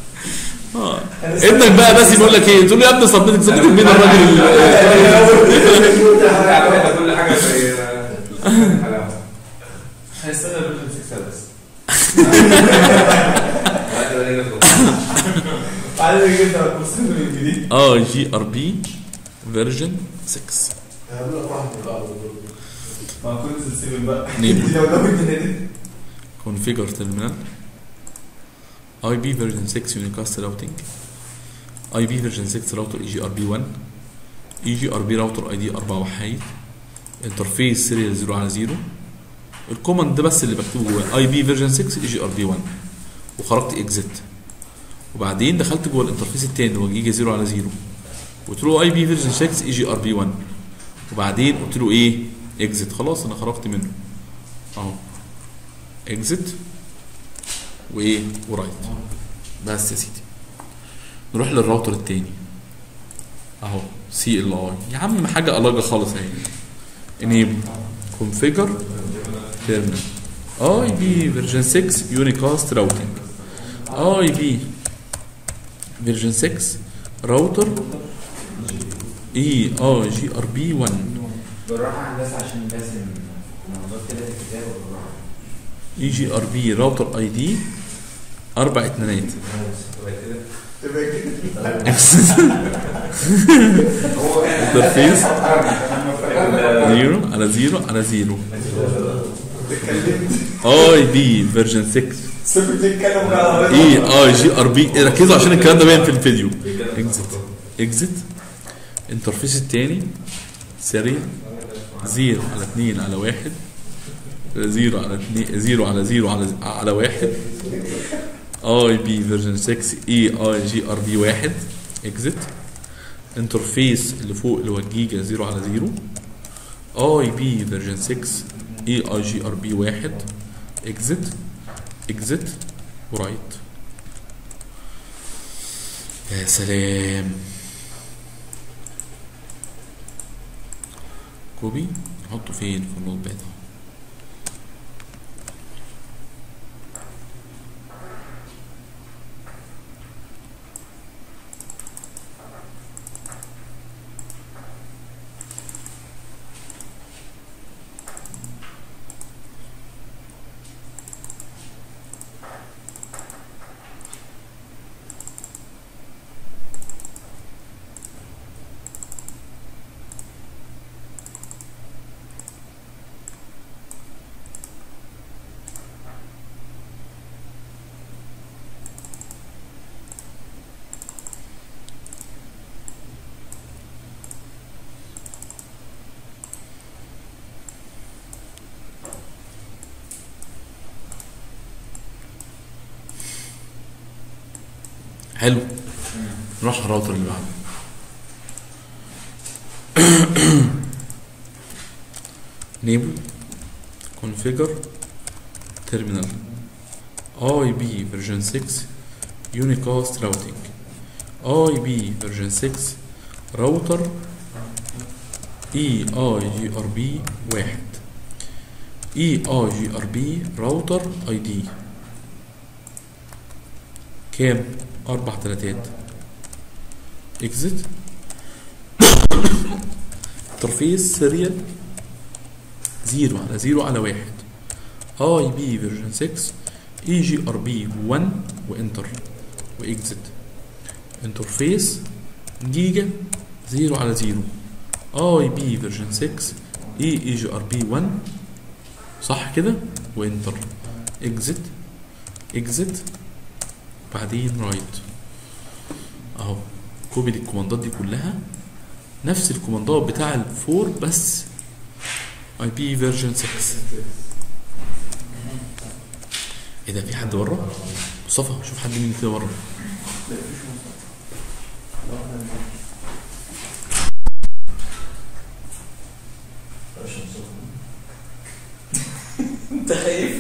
ابنك بقى بس يقول لك ايه؟ تقول له يا ابني سبميتنج سبميتنج مين الراجل؟ كل حاجه زي هيستنى فيرجن ستة بس. عايز كده الكورس الجديد اه جي ار بي فيرجن ستة. هقول لك واحد بقى ما كنت سيبن بقى نيبل لو لو الجديد كونفيجر تيرمينال اي بي فيرجن ستة يونيكاست راوتنج اي بي فيرجن ستة راوتر اي جي ار بي واحد اي جي ار بي راوتر اي دي أربعة وحيد انترفيس سيريال زيرو على زيرو. الكوماند ده بس اللي بكتبه هو اي بي فيرجن ستة اي جي ار بي واحد وخرجت اكزيت. وبعدين دخلت جوه الانترفيس الثاني اللي هو جيجا زيرو على زيرو قلت له اي بي فيرجن ستة اي جي ار بي واحد وبعدين قلت له ايه؟ اكزيت. خلاص انا خرجت منه. اهو اكزت وايه ورايت. بس يا سيدي نروح للراوتر التاني اهو سي ال اي يا عم حاجه الاجه خالص اهي. انيبل كونفيجر تيرمينال اي بي فيرجن ستة يونيكاست راوتنج اي بي فيرجن ستة راوتر اي اي جي ار بي واحد. بالراحه هندسه عشان لازم الموضوع كده الكتاب بالراحه. اي جي ار بي راوتر اي دي اربع اتنينات. انترفيس زيرو على زيرو على زيرو اي بي فيرجن ستة اي اي جي ار بي. ركزوا عشان الكلام ده باين في الفيديو. اكزت اكزت انترفيس التاني سريع زيرو على اتنين على واحد زيرو على اتنين زيرو على زيرو على على واحد اي بي فيرجن ستة اي اي جي ار بي واحد. اكزت انترفيس اللي فوق اللي هو الجيجا زيرو على زيرو اي بي فيرجن ستة اي اي جي ار بي واحد. اكزت اكزت ورايت. يا سلام. كوبي نحطه فين في النوت باد. حلو. نروح الراوتر اللي بعده. نيبل كونفيجر تيرمينال اي بي فيرجن ستة يونيكاست راوتنج اي بي فيرجن ستة راوتر اي اي جي ار بي واحد اي اي جي ار بي راوتر اي دي كام؟ اربع تلاتات. اكزت انترفيس سيريال زيرو على زيرو على واحد اي بي فيرجن ستة اي جي ار بي واحد وانتر واكزت انترفيس جيجا زيرو على زيرو اي بي فيرجن ستة اي اي جي ار بي واحد صح كده وانتر اكزت اكزت بعدين رايت اهو. كوبي للكوماندات دي كلها نفس الكوماندات بتاع الفور بس اي بي فيرجن ستة. ايه ده في حد بره؟ مصطفى شوف حد مين كده بره. انت خايف؟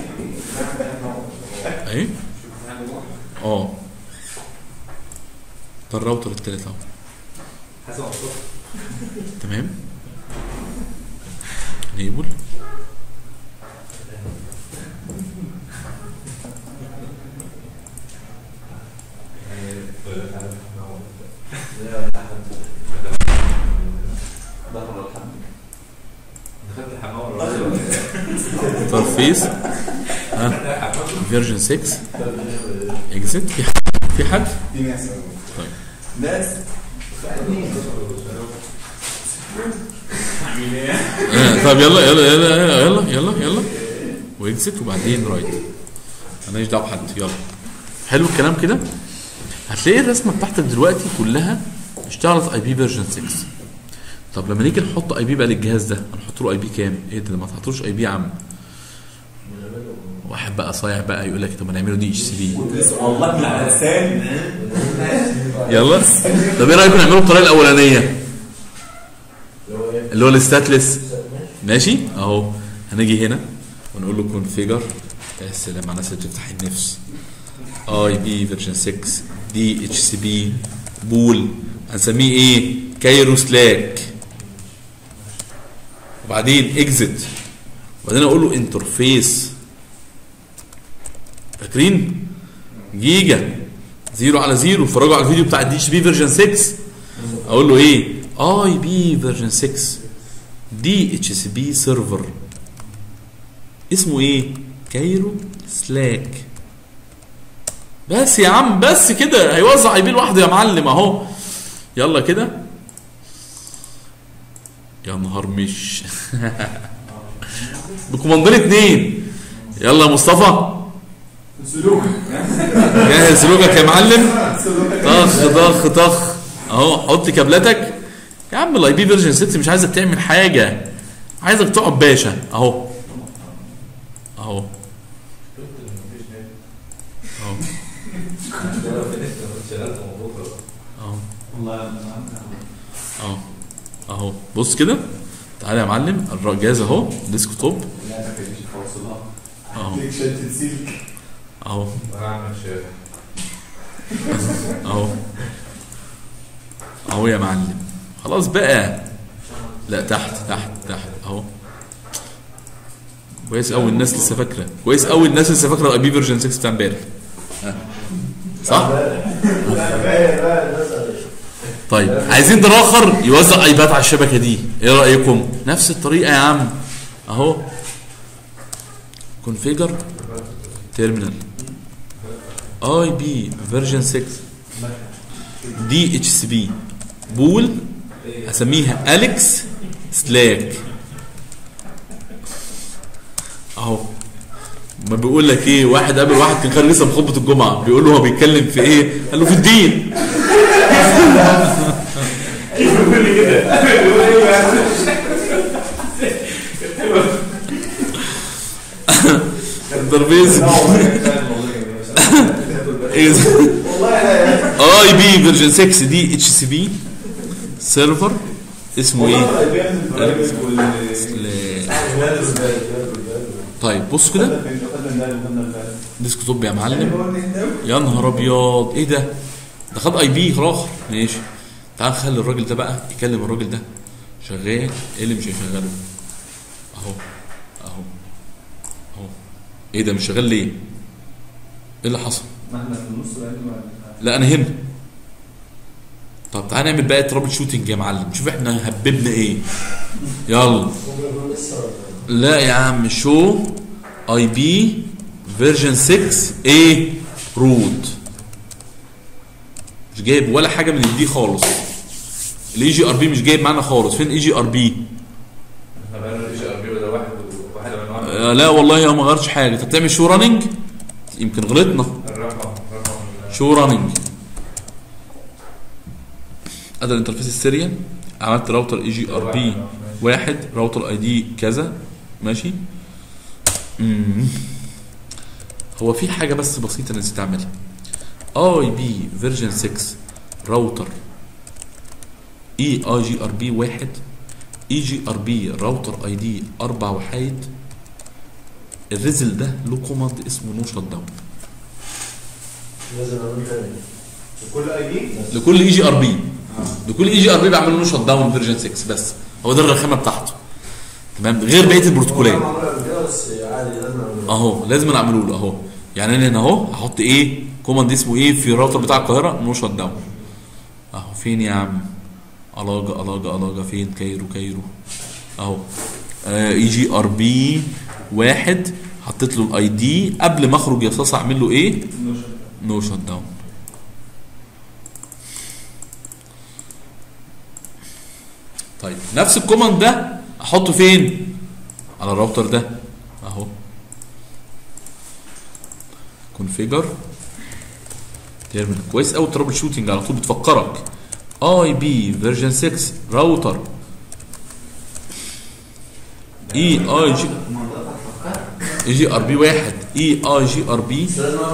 ايه؟ اه ده الراوتر التالت اهو. حسب مصطفى تمام. نيبل انترفيس ها فيرجن ستة اكزت. في حد في حد في ناس طيب ناس آه طب يلا يلا يلا يلا يلا يلا واكزت وبعدين رايت. ماليش دعوه بحد. يلا حلو الكلام كده. هتلاقي الرسمه بتاعتك دلوقتي كلها اشتغلت اي بي فيرجن ستة. طب لما نيجي نحط اي بي بقى للجهاز ده هنحط له اي بي كام؟ ايه ده ما تحطوش اي بي يا عم. واحد بقى صايع بقى يقول لك طب ما نعمله دي اتش سي بي. والله من على لسان. يلا طب ايه رايكم نعمله بالطريقه الاولانيه اللي هو الستاتلس؟ ماشي اهو. هنيجي هنا ونقول له كونفيجر. يا سلام على الناس اللي بتفتح النفس. اي بي فيرجن ستة دي اتش سي بي بول، هنسميه ايه؟ كايرو سلاك. وبعدين اكزت، وبعدين اقول له انترفيس. فاكرين؟ جيجا زيرو على زيرو. اتفرجوا على الفيديو بتاع الدي اتش بي فيرجن ستة. اقول له ايه؟ اي بي فيرجن ستة دي اتش سي بي سيرفر اسمه ايه؟ كايرو سلاك. بس يا عم بس كده هيوزع اي بي لوحده يا معلم اهو. يلا كده يا نهار مش بكوماندين اتنين. يلا يا مصطفى سلوك جهز سلوكك يا معلم. طخ طخ طخ اهو. حط كابلاتك يا عم. الاي بي فيرجن ستة مش عايزك تعمل حاجه، عايزك تقعد باشا اهو اهو اهو اهو والله اهو اهو. بص كده تعالى يا معلم. الجهاز اهو ديسك توب اهو اهو اهو اهو يا معلم. خلاص بقى. لا تحت تحت تحت اهو. كويس قوي الناس لسه فاكره. كويس قوي الناس لسه فاكره الاي بي فيرجن ستة بتاع امبارح. صح؟ طيب عايزين دراخر يوزع ايبات على الشبكه دي، ايه رايكم؟ نفس الطريقه يا عم اهو. كونفيجر تيرمينال اي بي فيرجن ستة دي اتش سي بي بول، هسميها اليكس سلاك اهو. ما بيقول لك ايه؟ واحد قابل واحد كان خارج لسه من خطبه الجمعه، بيقول له هو بيتكلم في ايه؟ قال له في الدين. الترابيزه اي بي فيرجن ستة دي اتش سي بي سيرفر اسمه ايه؟ طيب بص كده ديسك توب يا معلم. يا نهار ابيض ايه ده؟ ده خد اي بي اخر. ماشي تعال نخلي الراجل ده بقى يكلم الراجل ده. شغال ايه اللي مش هيشغله؟ اهو اهو اهو. ايه ده مش شغال ليه؟ ايه اللي حصل؟ لا انا هنا. طب تعال نعمل بقى ترابل شوتنج يا معلم. شوف احنا هببنا ايه. يلا. لا يا عم شو اي بي فيرجن ستة ايه روت. مش جايب ولا حاجه من دي خالص. الاي جي ار بي مش جايب معانا خالص. فين اي جي ار بي؟ احنا بقى الاي جي ار بي ده واحد واحد من آه لا والله هو ما غيرش حاجه. انت بتعمل شو راننج؟ يمكن غلطنا. الرقم رقم شو راننج. ادي الانترفيس السيريال. عملت راوتر اي جي ار بي واحد، راوتر اي دي كذا. ماشي. امم هو في حاجه بس بسيطه نسيت اعملها. اي بي فيرجن ستة راوتر اي اي جي ار بي واحد، اي جي ار بي راوتر اي دي اربع وحايد. الريزل ده له كوماند اسمه نو شت داون. لازم اعمل تاني لكل اي دي. لكل اي جي ار بي لكل اي جي ار بي بعمل له شت داون فيرجن ستة بس. هو ده الرخامه بتاعته. تمام. غير بقيه البروتوكولات اهو لازم نعمله له اهو. يعني انا هنا اهو هحط ايه كوماند اسمه ايه في الراوتر بتاع القاهره نو شت داون اهو. فين يا عم؟ الاجا الاجا الاجا فين؟ كايرو كايرو اهو. اي جي ار بي واحد حطيت له الاي دي قبل ما اخرج يا صاصه اعمل له ايه؟ نو شت داون. طيب نفس الكوماند ده احطه فين؟ على الراوتر ده اهو. كونفيجر تيرمينال. كويس قوي الترابل شوتنج على طول بتفكرك. اي بي فيرجن ستة راوتر اي اي جي اي جي ار بي واحد اي اي جي ار بي.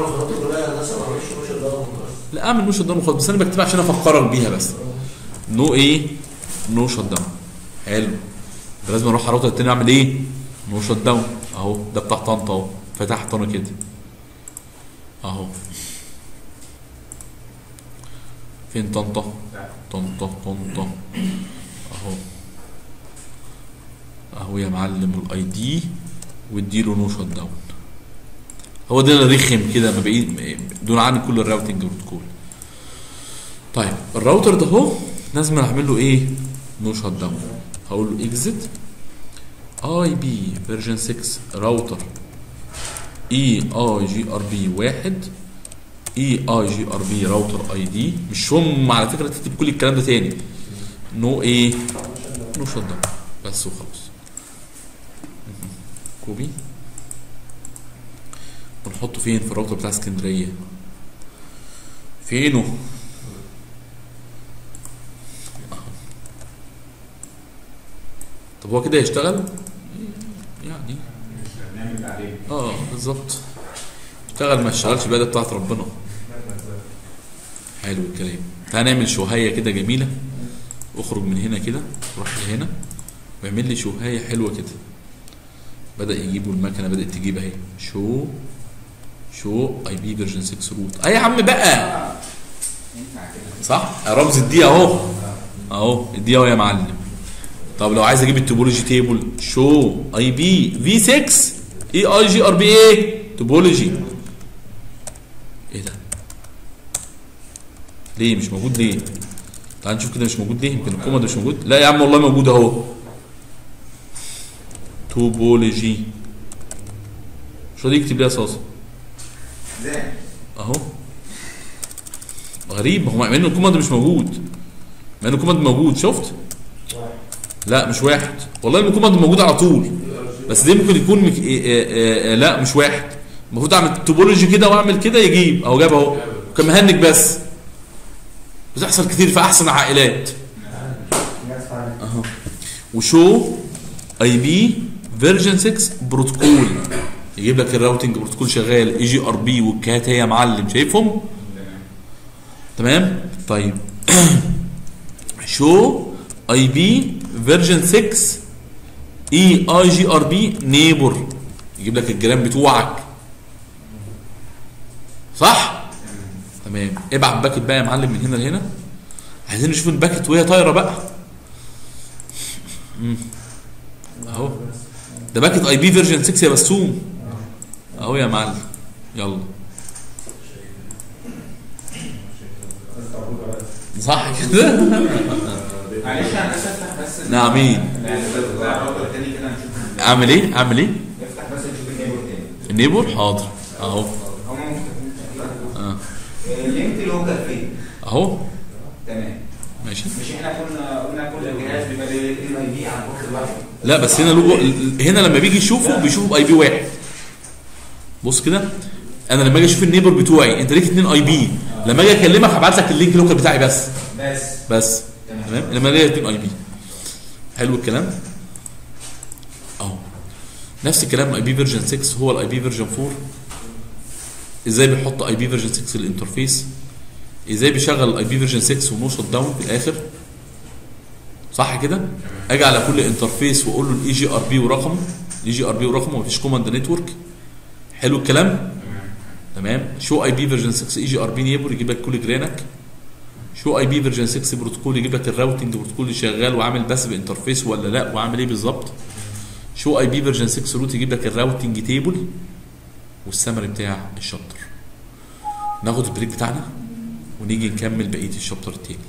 لا اعمل نو شت داون وخلاص. بس انا بكتبها عشان افكرك بيها بس. نو ايه؟ نو شت داون. حلو. لازم اروح على الراوتر التاني اعمل ايه؟ نو شت داون اهو، ده بتاع طنطا اهو، فتحت انا كده اهو. فين طنطا؟ طنطا طنطا اهو اهو يا معلم، الاي دي واديله نو شت داون. هو ده اللي رخم كده ما بقيت دون عن كل الراوتنج بروتوكول. طيب الراوتر ده اهو لازم اعمل له ايه؟ نو شت داون. هقول له اكزيت اي بي فيرجن ستة راوتر اي اي جي ار بي واحد اي اي جي ار بي راوتر اي دي. مش هم على فكره تكتب كل الكلام ده تاني. نو ايه؟ نو شت داون بس وخلاص. كوبي ونحطه فين؟ في الراوتر بتاع اسكندريه. فينه؟ طب هو كده يشتغل؟ يعني نعمل عليه. اه بالظبط. اشتغل ما اشتغلش بقى ده بتاعت ربنا. حلو الكلام. تعال نعمل شوهية كده جميلة. اخرج من هنا كده، روح لهنا واعمل لي شوهية حلوة كده. بدأ يجيبوا المكنة، بدأت تجيب اهي. شو شو اي بي فيرجن ستة روت. اي يا عم بقى. صح؟ رمز الدي اهو. اهو الدي اهو يا معلم. طب لو عايز اجيب التوبولوجي تيبل، شو اي بي في ستة اي اي جي ار بي ايه توبولوجي. ايه ده؟ ليه مش موجود ليه؟ تعال نشوف كده مش موجود ليه. يمكن الكوماند مش موجود. لا يا عم والله موجود اهو. توبولوجي مش راضي يكتب ليه يا صاصه؟ ازاي؟ اهو غريب. هو مع ان الكوماند مش موجود، مع ان الكوماند موجود. شفت؟ لا مش واحد والله، الكوماند موجود على طول. بس ده ممكن يكون مك... إيه إيه إيه لا مش واحد. المفروض اعمل توبولوجي كده واعمل كده يجيب اهو. جاب اهو. كان مهنج بس. بتحصل كتير في احسن عائلات اهو. وشو اي بي فيرجن ستة بروتوكول يجيب لك الراوتنج بروتوكول شغال اي جي ار بي والكات هي يا معلم. شايفهم؟ تمام. طيب شو اي بي فيرجن ستة اي اي جي ار بي نيبر يجيب لك الجيران بتوعك. صح؟ تمام. ابعت باكت بقى يا معلم من هنا لهنا. عايزين نشوف الباكت وهي طايره بقى. امم اهو ده باكت اي بي فيرجن ستة يا بسوم اهو يا معلم. يلا صح كده. معلش انا بس افتح بس. نعم مين؟ الراوتر الثاني كده نشوف. اعمل ايه؟ اعمل ايه؟ افتح بس نشوف النيبر تاني. النيبر حاضر اهو. هم اه لينك لوكال فين؟ اهو تمام ماشي. مش احنا كنا قلنا كل جهاز بيبقى ليه اي بي على البورت الواحد. لا بس هنا لوجو هنا لما بيجي يشوفه بيشوفه باي بي واحد. بص كده انا لما اجي اشوف النيبر بتوعي انت ليك اتنين اي بي، لما اجي اكلمك هبعت لك اللينك لوكال بتاعي بس بس بس تمام. لما ليا اتنين اي بي. حلو الكلام اهو. نفس الكلام اي بي فيرجن ستة هو الاي بي فيرجن أربعة. ازاي بيحط اي بي فيرجن ستة في الانترفيس، ازاي بيشغل الاي بي فيرجن ستة ونو شت داون في الاخر. صح كده؟ اجي على كل انترفيس واقول له الاي جي ار بي ورقمه، الاي جي ار بي ورقمه مفيش كوماند نتورك. حلو الكلام؟ تمام. شو اي بي فيرجن ستة اي جي ار بي نيبر يجيب لك كل جيرانك. شو اي بي فيرجن ستة بروتوكول يجيب لك الراوتنج بروتوكول اللي شغال وعامل بس بانترفيس ولا لا وعامل ايه بالظبط. شو اي بي فيرجن ستة روت يجيب لك الراوتنج تيبل والسمري بتاع الشابتر. ناخد البريك بتاعنا ونيجي نكمل بقيه الشابتر التاني.